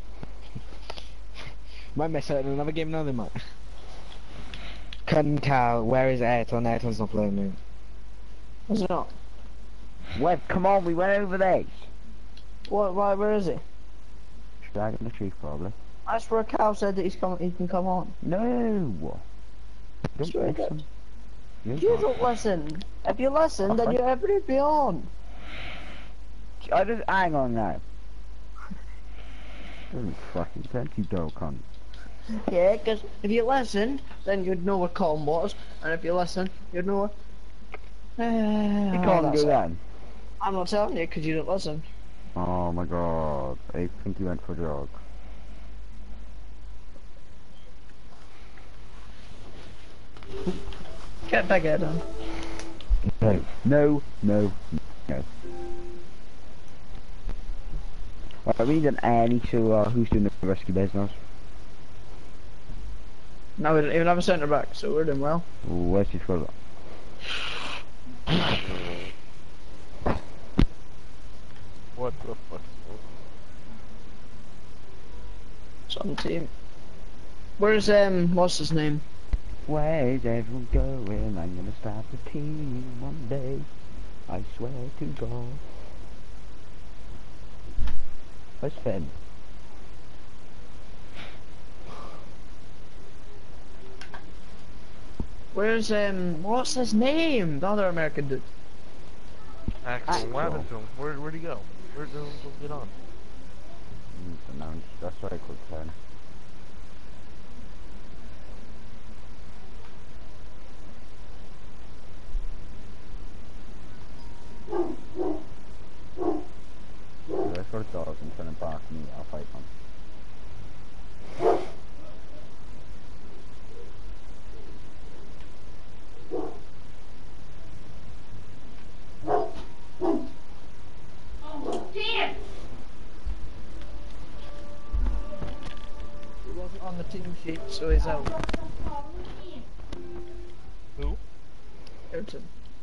Might miss out on another game now, they might. Couldn't tell. Where is Ayrton? Ayrton's not playing me. Is it not? Web, come on, we went over this. What? Why? Where is he? Dragging the truth, probably. That's where Cal said that he's coming. He can come on. No. Don't Sure he listen. You You don't listen. If you listen, then you every be on. I just hang on now. Doesn't fucking sense, you dog cunt. Yeah, because if you listen, then you'd know what calm was, and if you listen, you'd know what. Uh, You can't do that. I'm not telling you because you don't listen. Oh my god, I think you went for a jog. Get back at him. No, no, no, no. Right, we need an Annie, so uh, who's doing the rescue business? No, we don't even have a centre back, so we're doing well. Ooh, where's his brother? What the fuck? Some team. Where's um what's his name? Where's everyone going? I'm gonna start the team one day. I swear to God. Where's Finn? Where's um what's his name? The other American dude. Axel, what happened to him? Where, where'd he go? Where'd he get on? Mm, no, that's very quick turn. Let's go to dogs and turn it back and I'll fight them. He wasn't on the team sheet, so he's out. Who? Ayrton.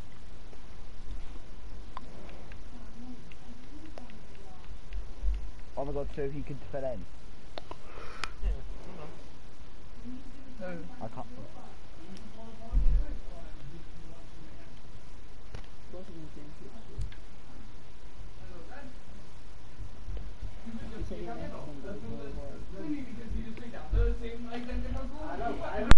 Oh my god, so he could fit in. Yeah, I don't know. No. I can't. Wasn't on the team sheet. He said he wasn't on the team sheet.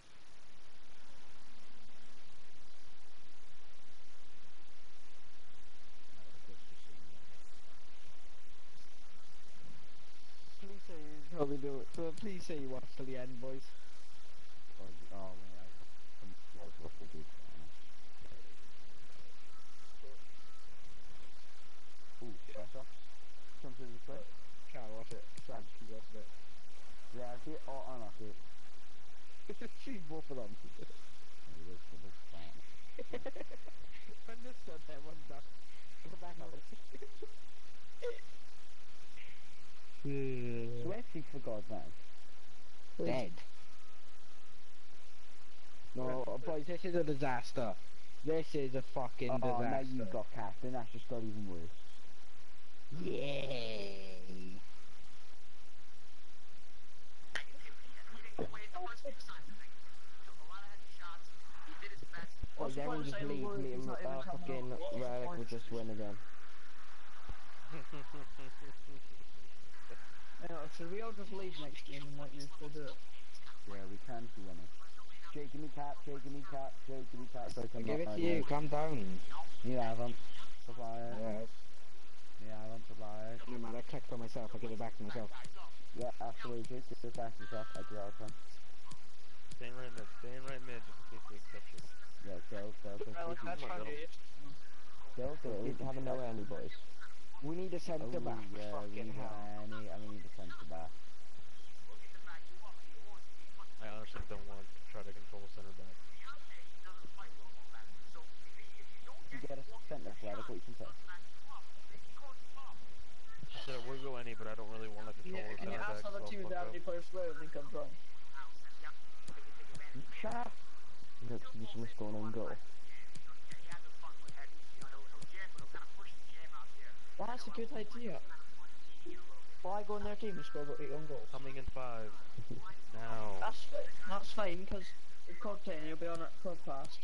Please say you probably do it. So please say you watch till the end, boys. Oh, oh man, I I'm scared what to do. Ooh, pressure. Comes in this way. Can't watch it. Sam, can you watch it? Yeah, I see it. Oh, I knock it. See both of them. It is for this time. When this one there, one duck. Go back on it. So actually, for God's sake. Dead. No, boys, this is a disaster. This is a fucking Oh, disaster. now you got captain. That's just got even worse. Yay! Oh, then we'll just leave me and uh, fucking Relic will just win again. Hang on, should we all just leave next game and let you still do it? Yeah, we can see winning. Jake, give me cap. Jake, give me cap. Jake, give me cap. So I can Give it knock to my you, nose. calm down. You haven't. Supplier. Yeah. You haven't. Supplier. No matter, I clicked on myself, I'll give it back to myself. Yeah, absolutely. Jake, give it back to yourself. I do all the time. Staying right mid, staying right mid just in case they accept you. Yeah, go, go, go. Relic, go, that's go, fine, go. dude. Go, go. We Give me haven't cap. no any, boys. We need a centre Oh, back. yeah, we Fucking need hell. any, I mean, need a centre back. I honestly don't want to try to control center back. You get a centre back, what you can say. I said I would go any, but I don't really want to control Yeah, the and you center back, ask so other I'll teams fuck how up. many players play when they come from. Shut up! Look, you just must go on and go. That's a good idea. Why go in their team and score about eight own goals? Coming in five. Now. That's fine. That's fine, because with C O D ten you'll be on it for fast.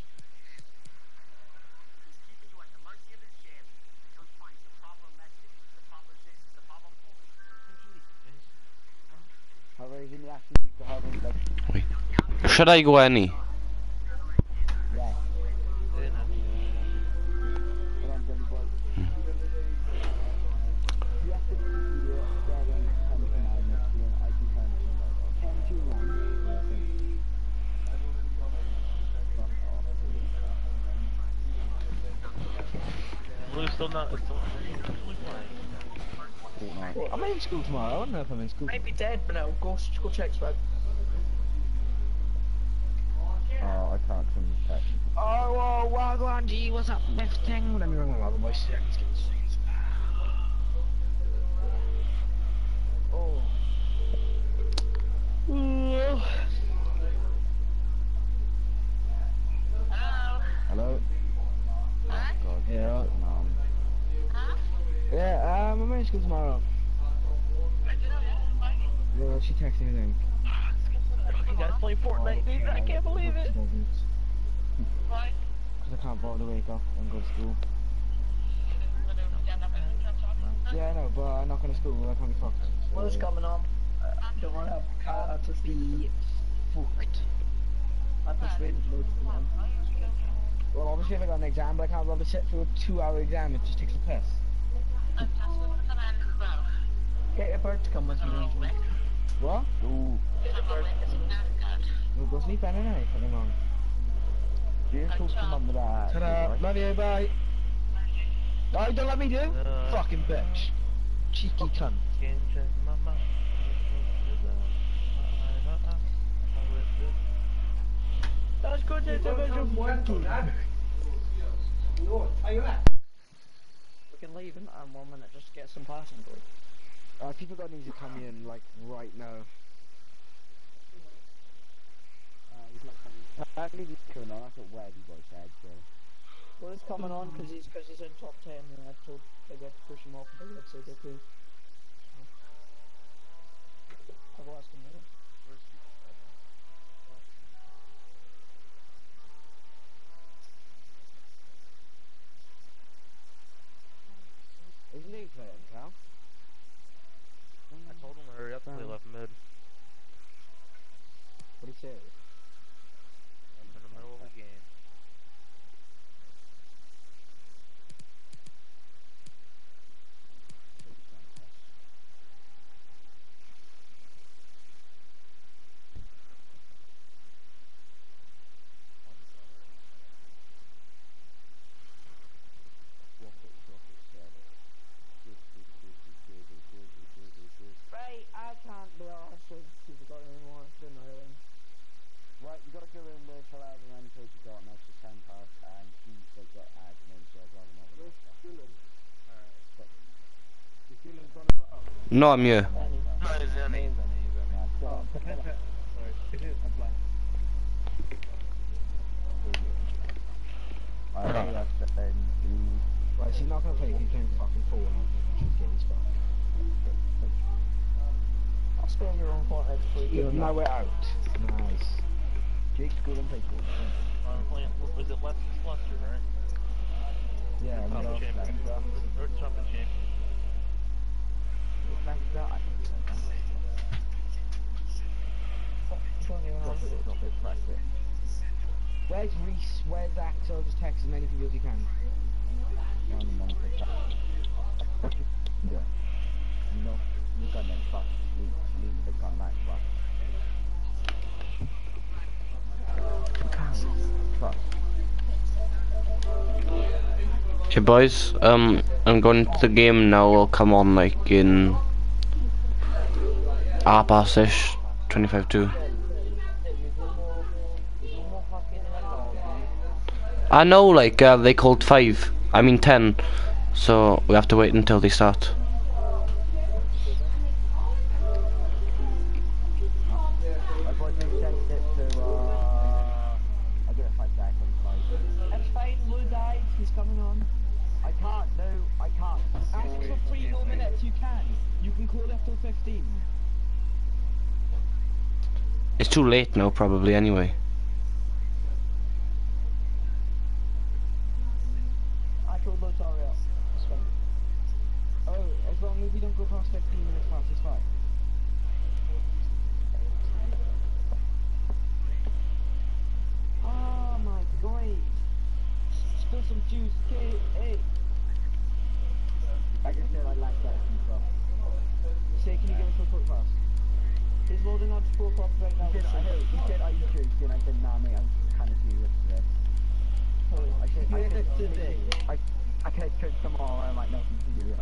However, in the actually, however, like, Wait. Should I go any? yeah. Then I mean, Hold on, Billy boy. You have to be here, seven, ten to nine next year, I can turn it in. ten to one, I think. Blue's still not. It's still not playing. Well, am I in school tomorrow? I don't know if I'm in school. Might be dead, but no, go, go check Swag. Oh, I can't come check. Oh, whoa, Wagwan G, what's up, left thing? Let me ring my mother, boys. Yeah, let's get this thing. Oh. Ooh. Hello? Oh, God. Yeah. Um, Yeah, um, I'm in school tomorrow. Yeah, she texted me then. You guys play Fortnite, dude? I can't believe it. Why? Because I can't bother to wake up and go to school. Yeah, I know, but I'm not going to school, I can't be fucked. What is coming on? I don't want to have uh, to be fucked. I've been waiting for loads of them. Well, obviously if I got an exam, but I can't bother to sit through a two hour exam, it just takes the piss. Get your bird to come with me. What? Ooh. We'll go sleep anyway, fucking on. You just talk to mum with that. Ta-da, love you, bye. No, don't let me do. Uh, Fucking bitch. Cheeky cunt. Can't check my mind. That's good, that's a bit of working. We can leave in um, one minute just to get some passing board. Uh, people got needs to come in, like, right now. Uh, he's not coming. I think he's coming on, that's what Webby boy said, so. Well, it's coming on because he's, cause he's in top ten and I told Big Ed to push him off and Big Ed said okay. I will ask him later. Isn't he playing, Cal? I told him to hurry up and he left mid. What do you say? I'm in the middle of the game. Right, I can't be arsed with people got anymore, it's been annoying. Right, you gotta go in with however many kills you got, and that's just ten past, and he's like got admin, so I'd rather not. Where's Dylan? Alright. Is Dylan gonna put up? No, I'm here. No, he's in it. Oh, Sorry, I'm blind. Alright, that's the thing. Right, she's not gonna play, he's playing fucking four and I'll games back. I'll spell your own Fortnite for you. Now we're out. Nice. Jake's good and play good. I'm playing, was it Lester's Lester, right? Yeah, we Top got champion. Or top champion. Leicester, I think so. Don't even Drop ask. it, drop it, press it. Where's Reese? Where's Axel? Just text as many people as you can. One more pick up. Yeah. No, you got that fuck. Leave, leave the gun like fuck. Fuck. Okay, boys. Um, I'm going to the game now. I'll come on like in half past ish, twenty-five two. I know, like uh, they called five. I mean ten. So we have to wait until they start. That's fine, Lou died, he's coming on. I can't, no, I can't. Ask for three more minutes, you can. You can call up till fifteen. It's too late now, probably anyway. I told Lou to hurry up. It's fine. Oh, as long as we don't go past fifteen minutes past, it's fine. Oh my god. Spill some juice, okay? Hey. I just said I like that FIFA. Say, can you give us a quick pass? He's loading up four cops right now. He said, I heard, he said, are you joking? I said, nah mate, I'm kind of serious today. I said, I said, Today. I, I said, coach tomorrow, I'm like, no, I'm serious.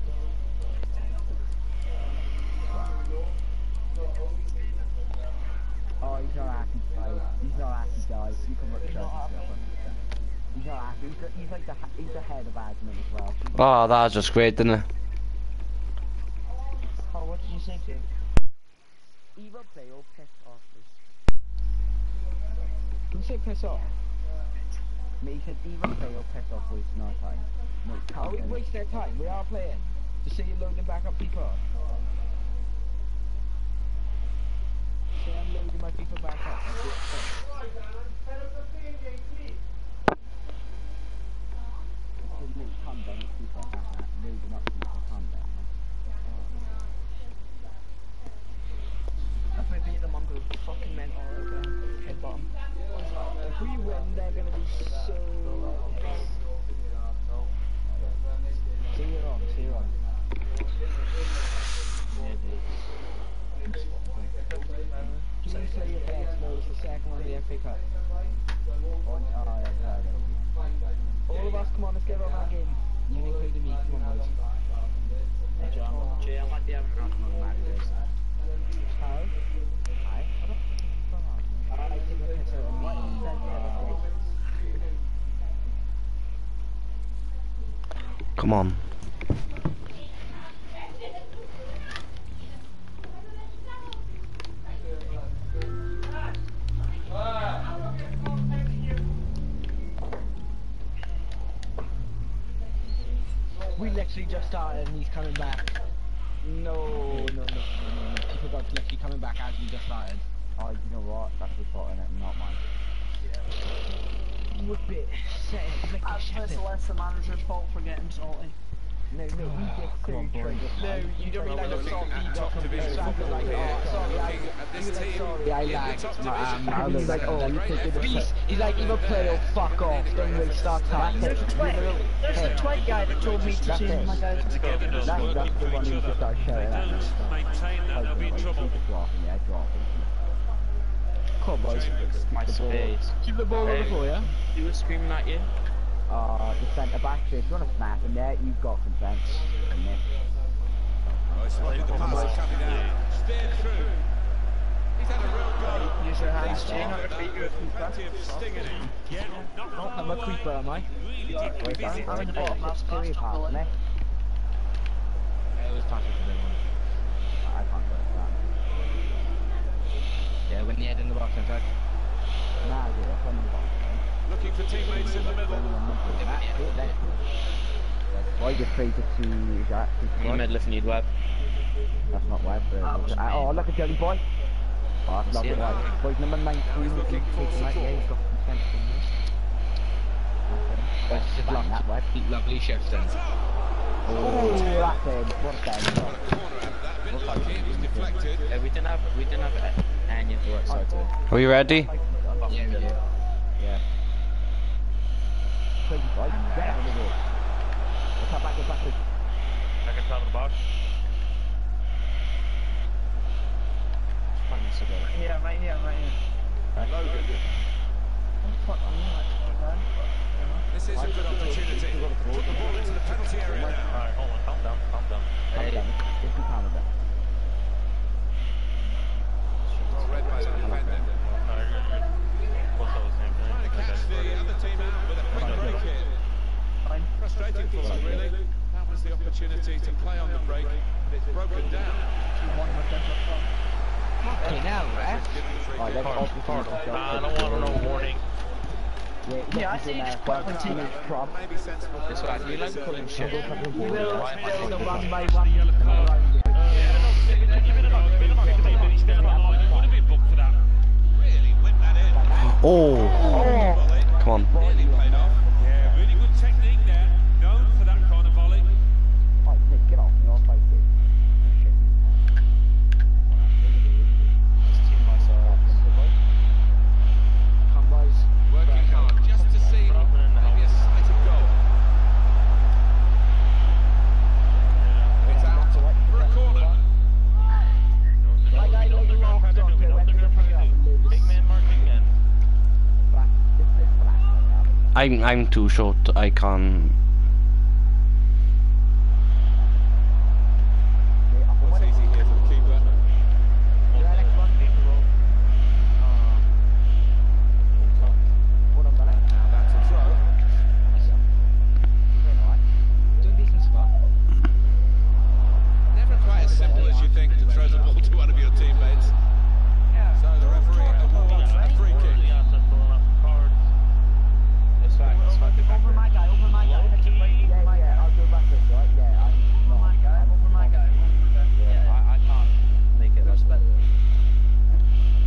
Oh, he's not happy, guys. He's not happy, guys. You can look at He's not happy. He's, the, he's like the he's the head of admin as well. So Oh, that was just great, didn't it? Oh, what did you say to him? either play or piss off this. Who said piss off? Me, he said either play or piss off waste my time. No, it How can't we be. waste their time? We are playing. Just say you're loading back up people. say I'm loading my people back up. Calm down, people. Loading up people, calm down. That's my beat them, I'm going fucking mental over head bottom. If we win, they're gonna be so... See you on, see you on. You play your best, though, it's the second one of the F A Cup. Oh, yeah, yeah, yeah. All of us, come on, let's get on that game. You including me, come on, boys. Hey, John, Jay, I might be having an argument on that race. How? Aye? I don't think I take a piss out of me. Come on. We literally just started and he's coming back. No, no, no, no, no. People got literally coming back as we just started. Oh, you know what? That's his fault, innit? Not mine. Whip it, set it, flick it, That's shit it. less the manager's fault for getting salty. No, no, we just Come on, boys. No, you don't Well, mean we're like a looking salty at got top from division like, football like, here. oh, sorry, I, Looking at this you were like, team sorry, I in the lagged. top Um, division. I was like, oh, you could do He's, this. he's like, either play or fuck off, don't really start time. There's a twit, there's a twit guy that told me to change my guy to Together, That's, working that's the for one each who other. just started If they shouting at me. don't maintain that, they'll be in trouble. Keep dropping, yeah, dropping. Come on, boys. My space. Keep the ball on the floor, yeah? He was screaming at you. Uh, the centre back, so if you want to smash him there, you've got consent. And then, Oh, he's spotted the pass coming out. Steered through. He's had a real go. use your hands, Jay, not your feet, your feet. Plenty of sting in him. Yeah, not Oh, I'm a creeper, am I? really did Wait, visit I'm in the the bottom, that's Three past pass, bullet. mate. Yeah, it was passing for them. I can't do that. Yeah, when you head in the box, in fact. Nah, dude, I'm on the box, mate. looking for teammates in the middle. Why you traded to Jack? You mid if you need web. That's not web. That was Uh, oh, look at Jelly Boy. Oh, that's See lovely. it? Right. Boys, number nineteen. He's looking for Take him out, yeah, he's got consent from this. That's just Bang that web. lovely, lovely shift then. Oh, that's it. What a Got a corner out of that. Bit lucky. It was deflected. Yeah, we didn't have we didn't have any of the right side to it. Are we ready? Yeah, we do. Yeah. Crazy boy. Get out of the way. Let's have back, get back. Second top of the box. Months ago. Yeah, right here, right here. Logan. What the fuck, I'm not actually done. This is a good opportunity. Put the ball into the penalty area now. Alright, hold on, calm down, calm down. Calm down. Just be calm about it. Well read by the defender. No, you're good, you're good. Close to the same thing. Trying to catch the other team out with a quick break here. Fine. Frustrating for them, really. That was the opportunity to play on the break, but it's broken down. One more time up front. Okay, now, ref. Alright, let's Card, off the card. field. Nah, I don't want no warning. Yeah, I think it's quite one routine. Prop. Maybe sensible. This way, you like pulling shit. We will, we will Right. one by one yellow card. Really whipped that in. Oh, come on. Nearly played off. Yeah, really good technique there. Known for that kind of volley. Alright, Nick, get off me, I'll fight it. Come, boys. Working hard just to see maybe a sight of goal. It's out for a corner. My guy laid it off, don't you? Let me go pick it up. Big man marking in. I'm I'm too short. I can't. What's easy here for the keeper? Now that's a throw. Doing decent spot. Never quite as simple as you think to throw the ball to one of your teammates. So the referee awards a free kick. Yeah, so pulling up cards. This way, this way, get back Over there. my guy, over my guy. Hit it right Yeah, over my yeah, guy. I'll go backwards, right? Yeah, I'm Over my guy, over my guy. Yeah, I, I can't make it. That's Respect. better.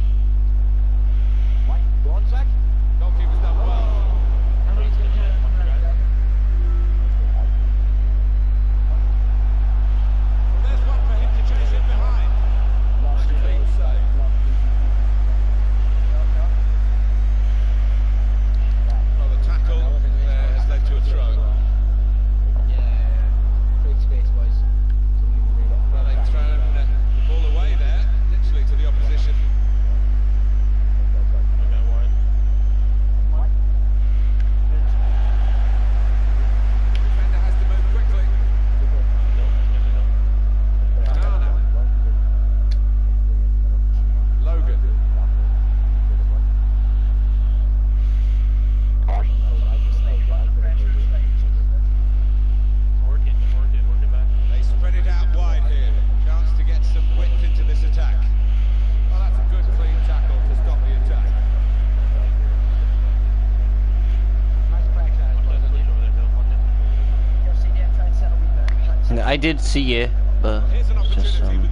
I did see you, but just um.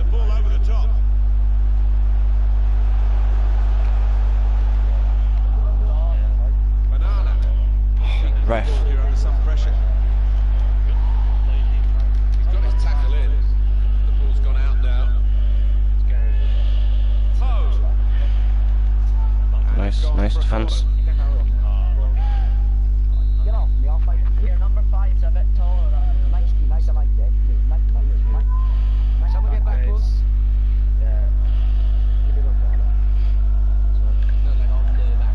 Ref. You're under some pressure. He's got his tackle in. The ball's gone out now. Nice, nice defense. Get off me, I'll fight you. Your number five's a bit taller than Nice, nice, I like that. Nice, nice, nice. Nice. Someone get back close. Yeah. Give it up, brother. No, like on the back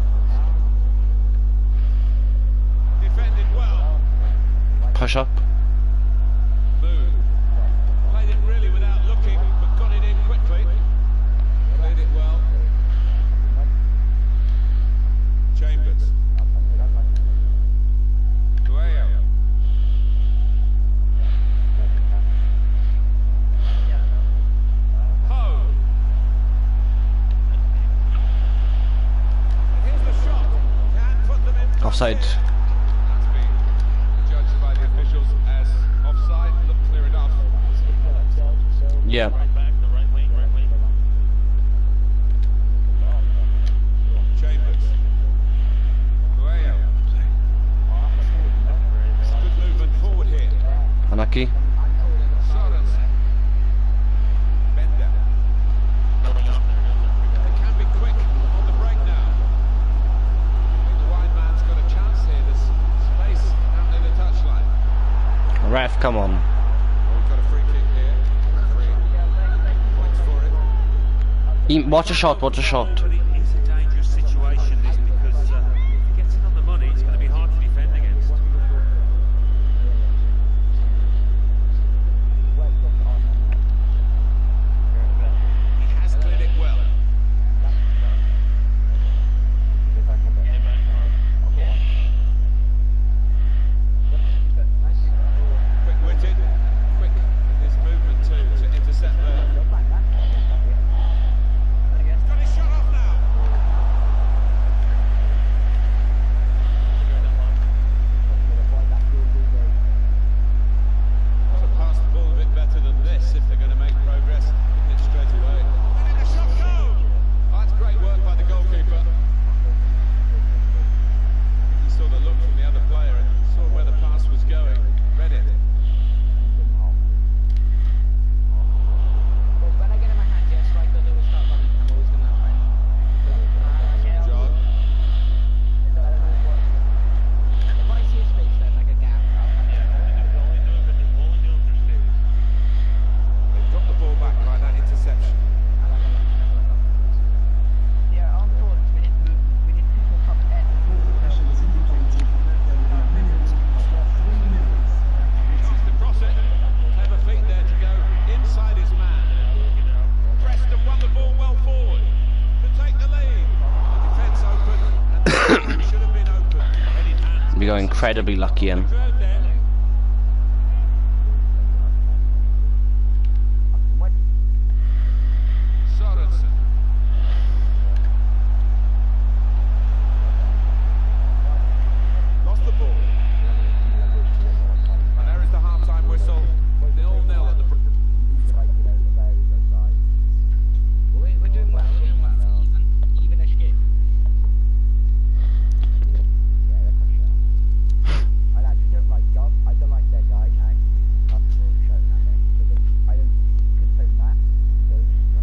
Defended well. Push up. Move. Played it really without looking, but got it in quickly. Played it well. Chambers. Guayo. Ho. Here's the shot. Can't put them in. Offside. That's been judged by the officials as offside. Looked clear enough. Yeah. Chambers. Guayo. Good movement forward here. Unlucky. Sorensen. Bender. They can be quick on the break now. I think the wide man's got a chance here. There's space out near the touchline. Ref, come on. Oh, we've got a free kick here. Three points for it. E- Watch a shot, watch a shot. But it is a dangerous situation, this, because uh, if he gets in on the money, it's going to be hard to defend against. He has cleared it well. Quick-witted, quick in his movement too to intercept there. He's got his shot off now. Got to pass the ball a bit better than this if they're going to make progress in it straight away. And in the shot go! Oh, that's great work by the goalkeeper. He saw the look from the other player and saw where the pass was going. Read it. When I get in my hand, yeah, strike the little start button. I'm always gonna find. John. If I see a space there, like a gap, They've got the ball back by that interception. Yeah, on forward. We need to we need people come in. Tries to cross it. Clever feet there to go inside his man. Preston won the ball well forward to take the lead. The defence open and the ball should have been open. Headed hands. We got incredibly lucky in. Third there. Sorensen. Lost the ball. And there is the half-time whistle. nil nil at the break. we're, we're doing well. We're doing well. Even, even-ish game. I actually don't like God. I don't like that guy now. That's for shouting at me. So don't- I don't confirm that. So,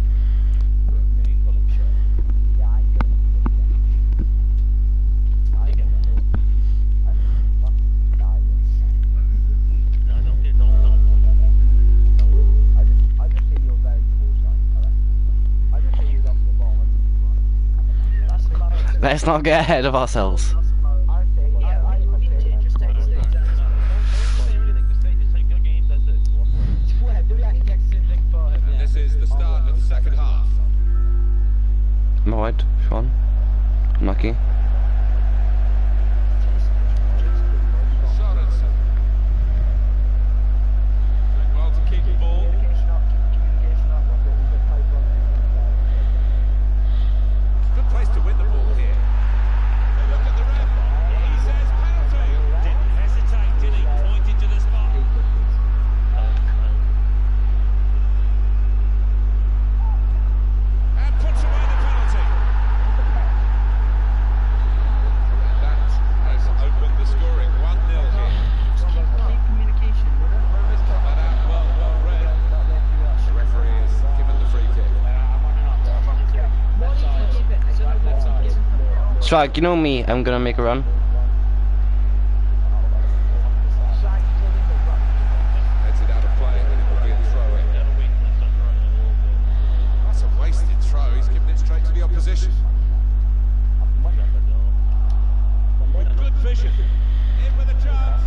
yeah, I'm going to do that. I get that. I'm fucking dying. I just, I just think you're very cool, son. I reckon. I just think you lost the ball and That's the most. Let's not get ahead of ourselves. I think, I, I, I think, Just take the stage out. Web, do we actually text the same thing for him? And Yeah. this is the start of the second half. I'm alright, Sean. Unlucky. Sorensen. Doing well to keep the ball. Communication up, communication up. Good place to win the ball here. They look at the ref. He says penalty. Didn't hesitate, did he? Pointed to the spot. Swag, you know me, I'm gonna make a run. Heads it out of play and it will be a throw in. That's a wasted throw, he's given it straight to the opposition. With good vision. In with a chance.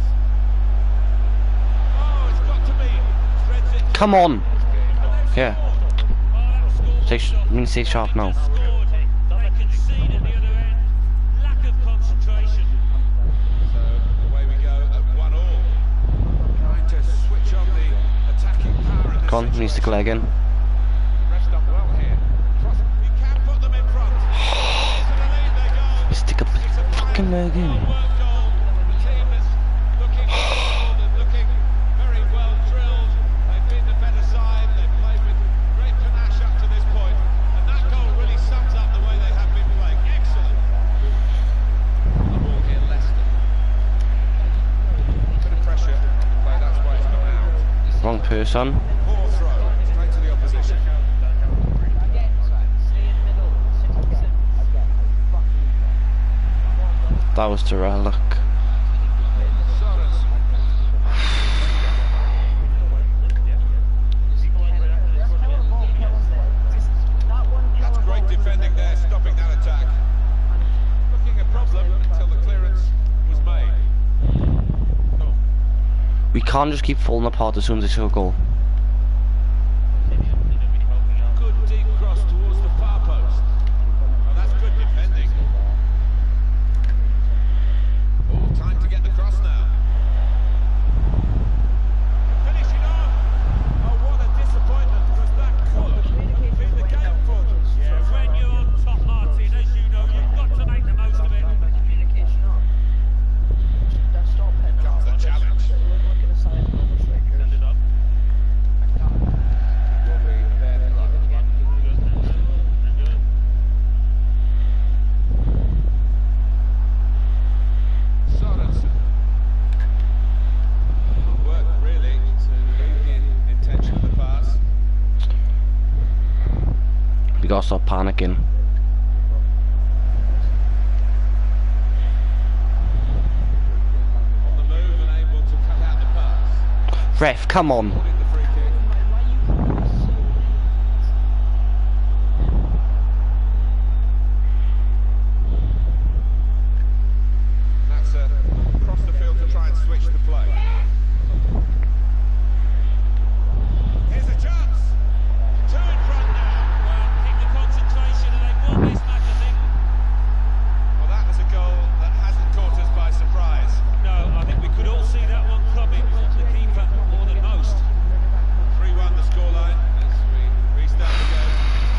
Oh, it's got to be. Threads it. Come on! Yeah. Stay sh I mean, stay sharp now. They concede at the other end. Lack of concentration. So away we go at one all. Trying to switch on the attacking power in this Come on, we need to stick a leg in. Rest up well here. Cross. He can put them in front. Into the lead they go. Stick a fucking leg in. Work goal. The team is looking bold and looking very well drilled. They've been the better side. They've played with great panache up to this point. And that goal really sums up the way they have been playing. Excellent. On the ball here, Leicester. Bit of pressure on the play, that's why it's gone out. Wrong person. Poor throw, straight to the opposition. That was Terrell, look. That's great defending there, stopping that attack. Looking a problem until the clearance was made. We can't just keep falling apart as soon as they score a goal. Good deep cross towards the far post. Well, that's good defending. Oh, time to get the cross now. Finishing off. Oh, what a disappointment, because that could be the game for them. So when you're on top, Martin, as you know, you've got to make the most of it. Comes the challenge. Send it up. Will be there to run. Sorensen. Work really to read the intention of the pass. We gotta stop panicking. On the move and able to cut out the pass. Ref, come on. Holding the free kick. That's uh, across the field to try and switch the play. Here's a chance. Two in front now. Well, keep the concentration and they've won this match, I think. Well, that was a goal that hasn't caught us by surprise. No, I think we could all see that one coming from the keeper more than most. three one the scoreline as we restart the game.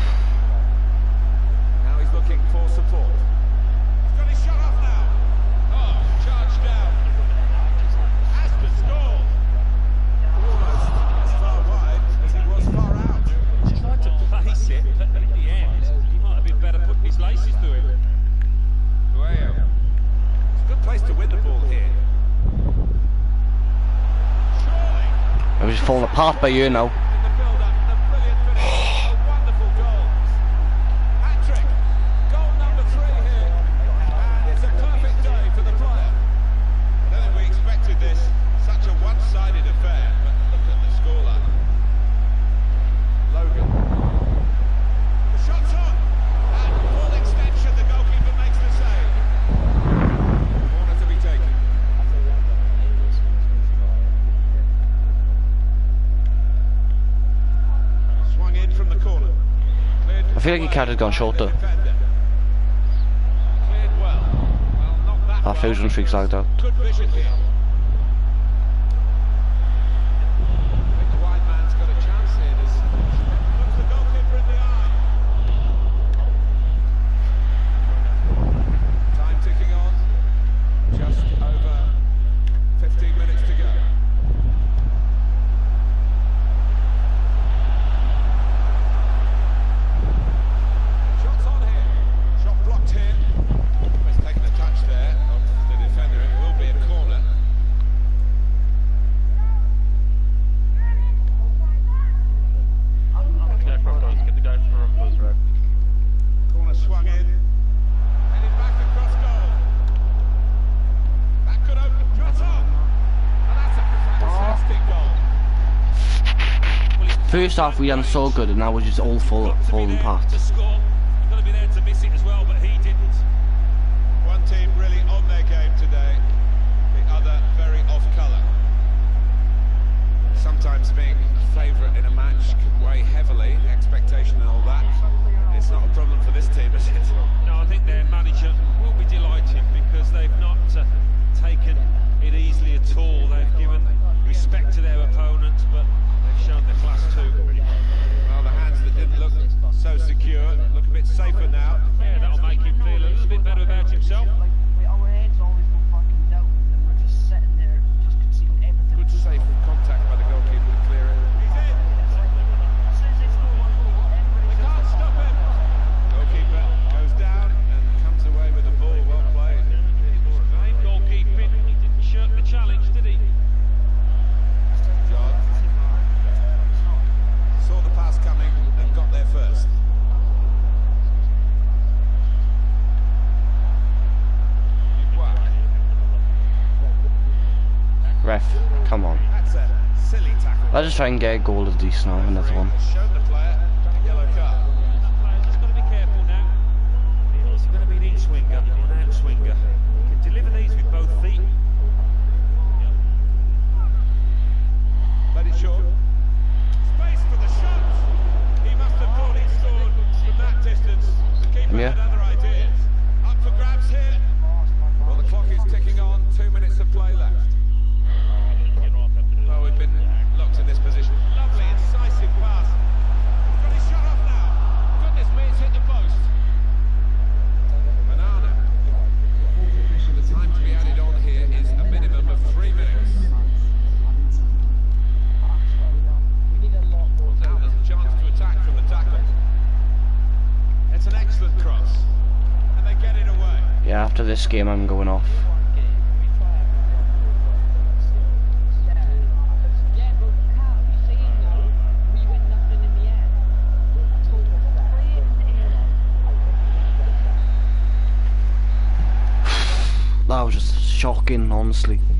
Now he's looking for support. He's got his shot off now. Oh, charged down. Has to score. Almost as far wide as he was far out. Tried to place it, but in the end, he might have been better putting his laces to it. Guayo. It's a good place to win the ball here. Surely. I'm just falling apart by you now. In the build-up, a brilliant finish, a wonderful goal. Hat-trick, goal number three here, and it's a perfect day for the player. I don't think we expected this, such a one-sided affair, but look at the scoreline. Logan. The shot's on, and full extension, the goalkeeper makes the save. Corner to be taken. Swung in from the corner. Cleared I feel like he could have gone shorter. defender. Cleared well. Well, not that Our well. fusion streaks like that. Good vision here. I think the wide man's got a chance here. There's- Looks the goalkeeper in the eye. Time ticking on. Just over fifteen minutes to go. Shots on here. Shot blocked here. He's taken a touch there of the defender. It will be a corner. First half we done so good, and now we're just all fall, falling apart. To score, you've got to be there to miss it as well, but he didn't. One team really on their game today, the other very off colour. Sometimes being a favourite in a match can weigh heavily, expectation and all that. It's not a problem for this team, is it? No, I think their manager will be delighted because they've not uh, taken it easily at all. They've given respect to their opponents, but they've shown their class too. Well, the hands that didn't look so secure look a bit safer now. Yeah, that'll make him feel a little bit better about himself. Like, our heads always go fucking down, and we're just sitting there, just conceding everything. Good safe contact by the goalkeeper to clear it. He's in. As soon as they score one goal, everybody They can't stop him. Goalkeeper goes down and comes away with the ball. Well played. Great goalkeeping. He didn't shirk the challenge, did he? John saw the pass coming and got there first. Ref, come on. That's a silly tackle. I'll just try and get a goal of these now, another one. Showed the player a yellow card. Players just got to be careful now. He's going to be an in-swinger or an out-swinger. He can deliver these with both feet. Let it short. Space for the shot. He must have thought he scored from that distance. The keeper Yeah. had other ideas. Up for grabs here. Well, the clock is ticking on. Two minutes of play left. Well, we've been locked in this position. Lovely, incisive pass. He's got his shot off now. Goodness me, it's hit the post. Banana. The time to be added on here is a minimum of three minutes. Now there's a chance to attack from the tackle. It's an excellent cross. And they get it away. Yeah, after this game I'm going off. Yeah, but Carl, you saying though, we win nothing in the end. I told you that. That was just shocking, honestly.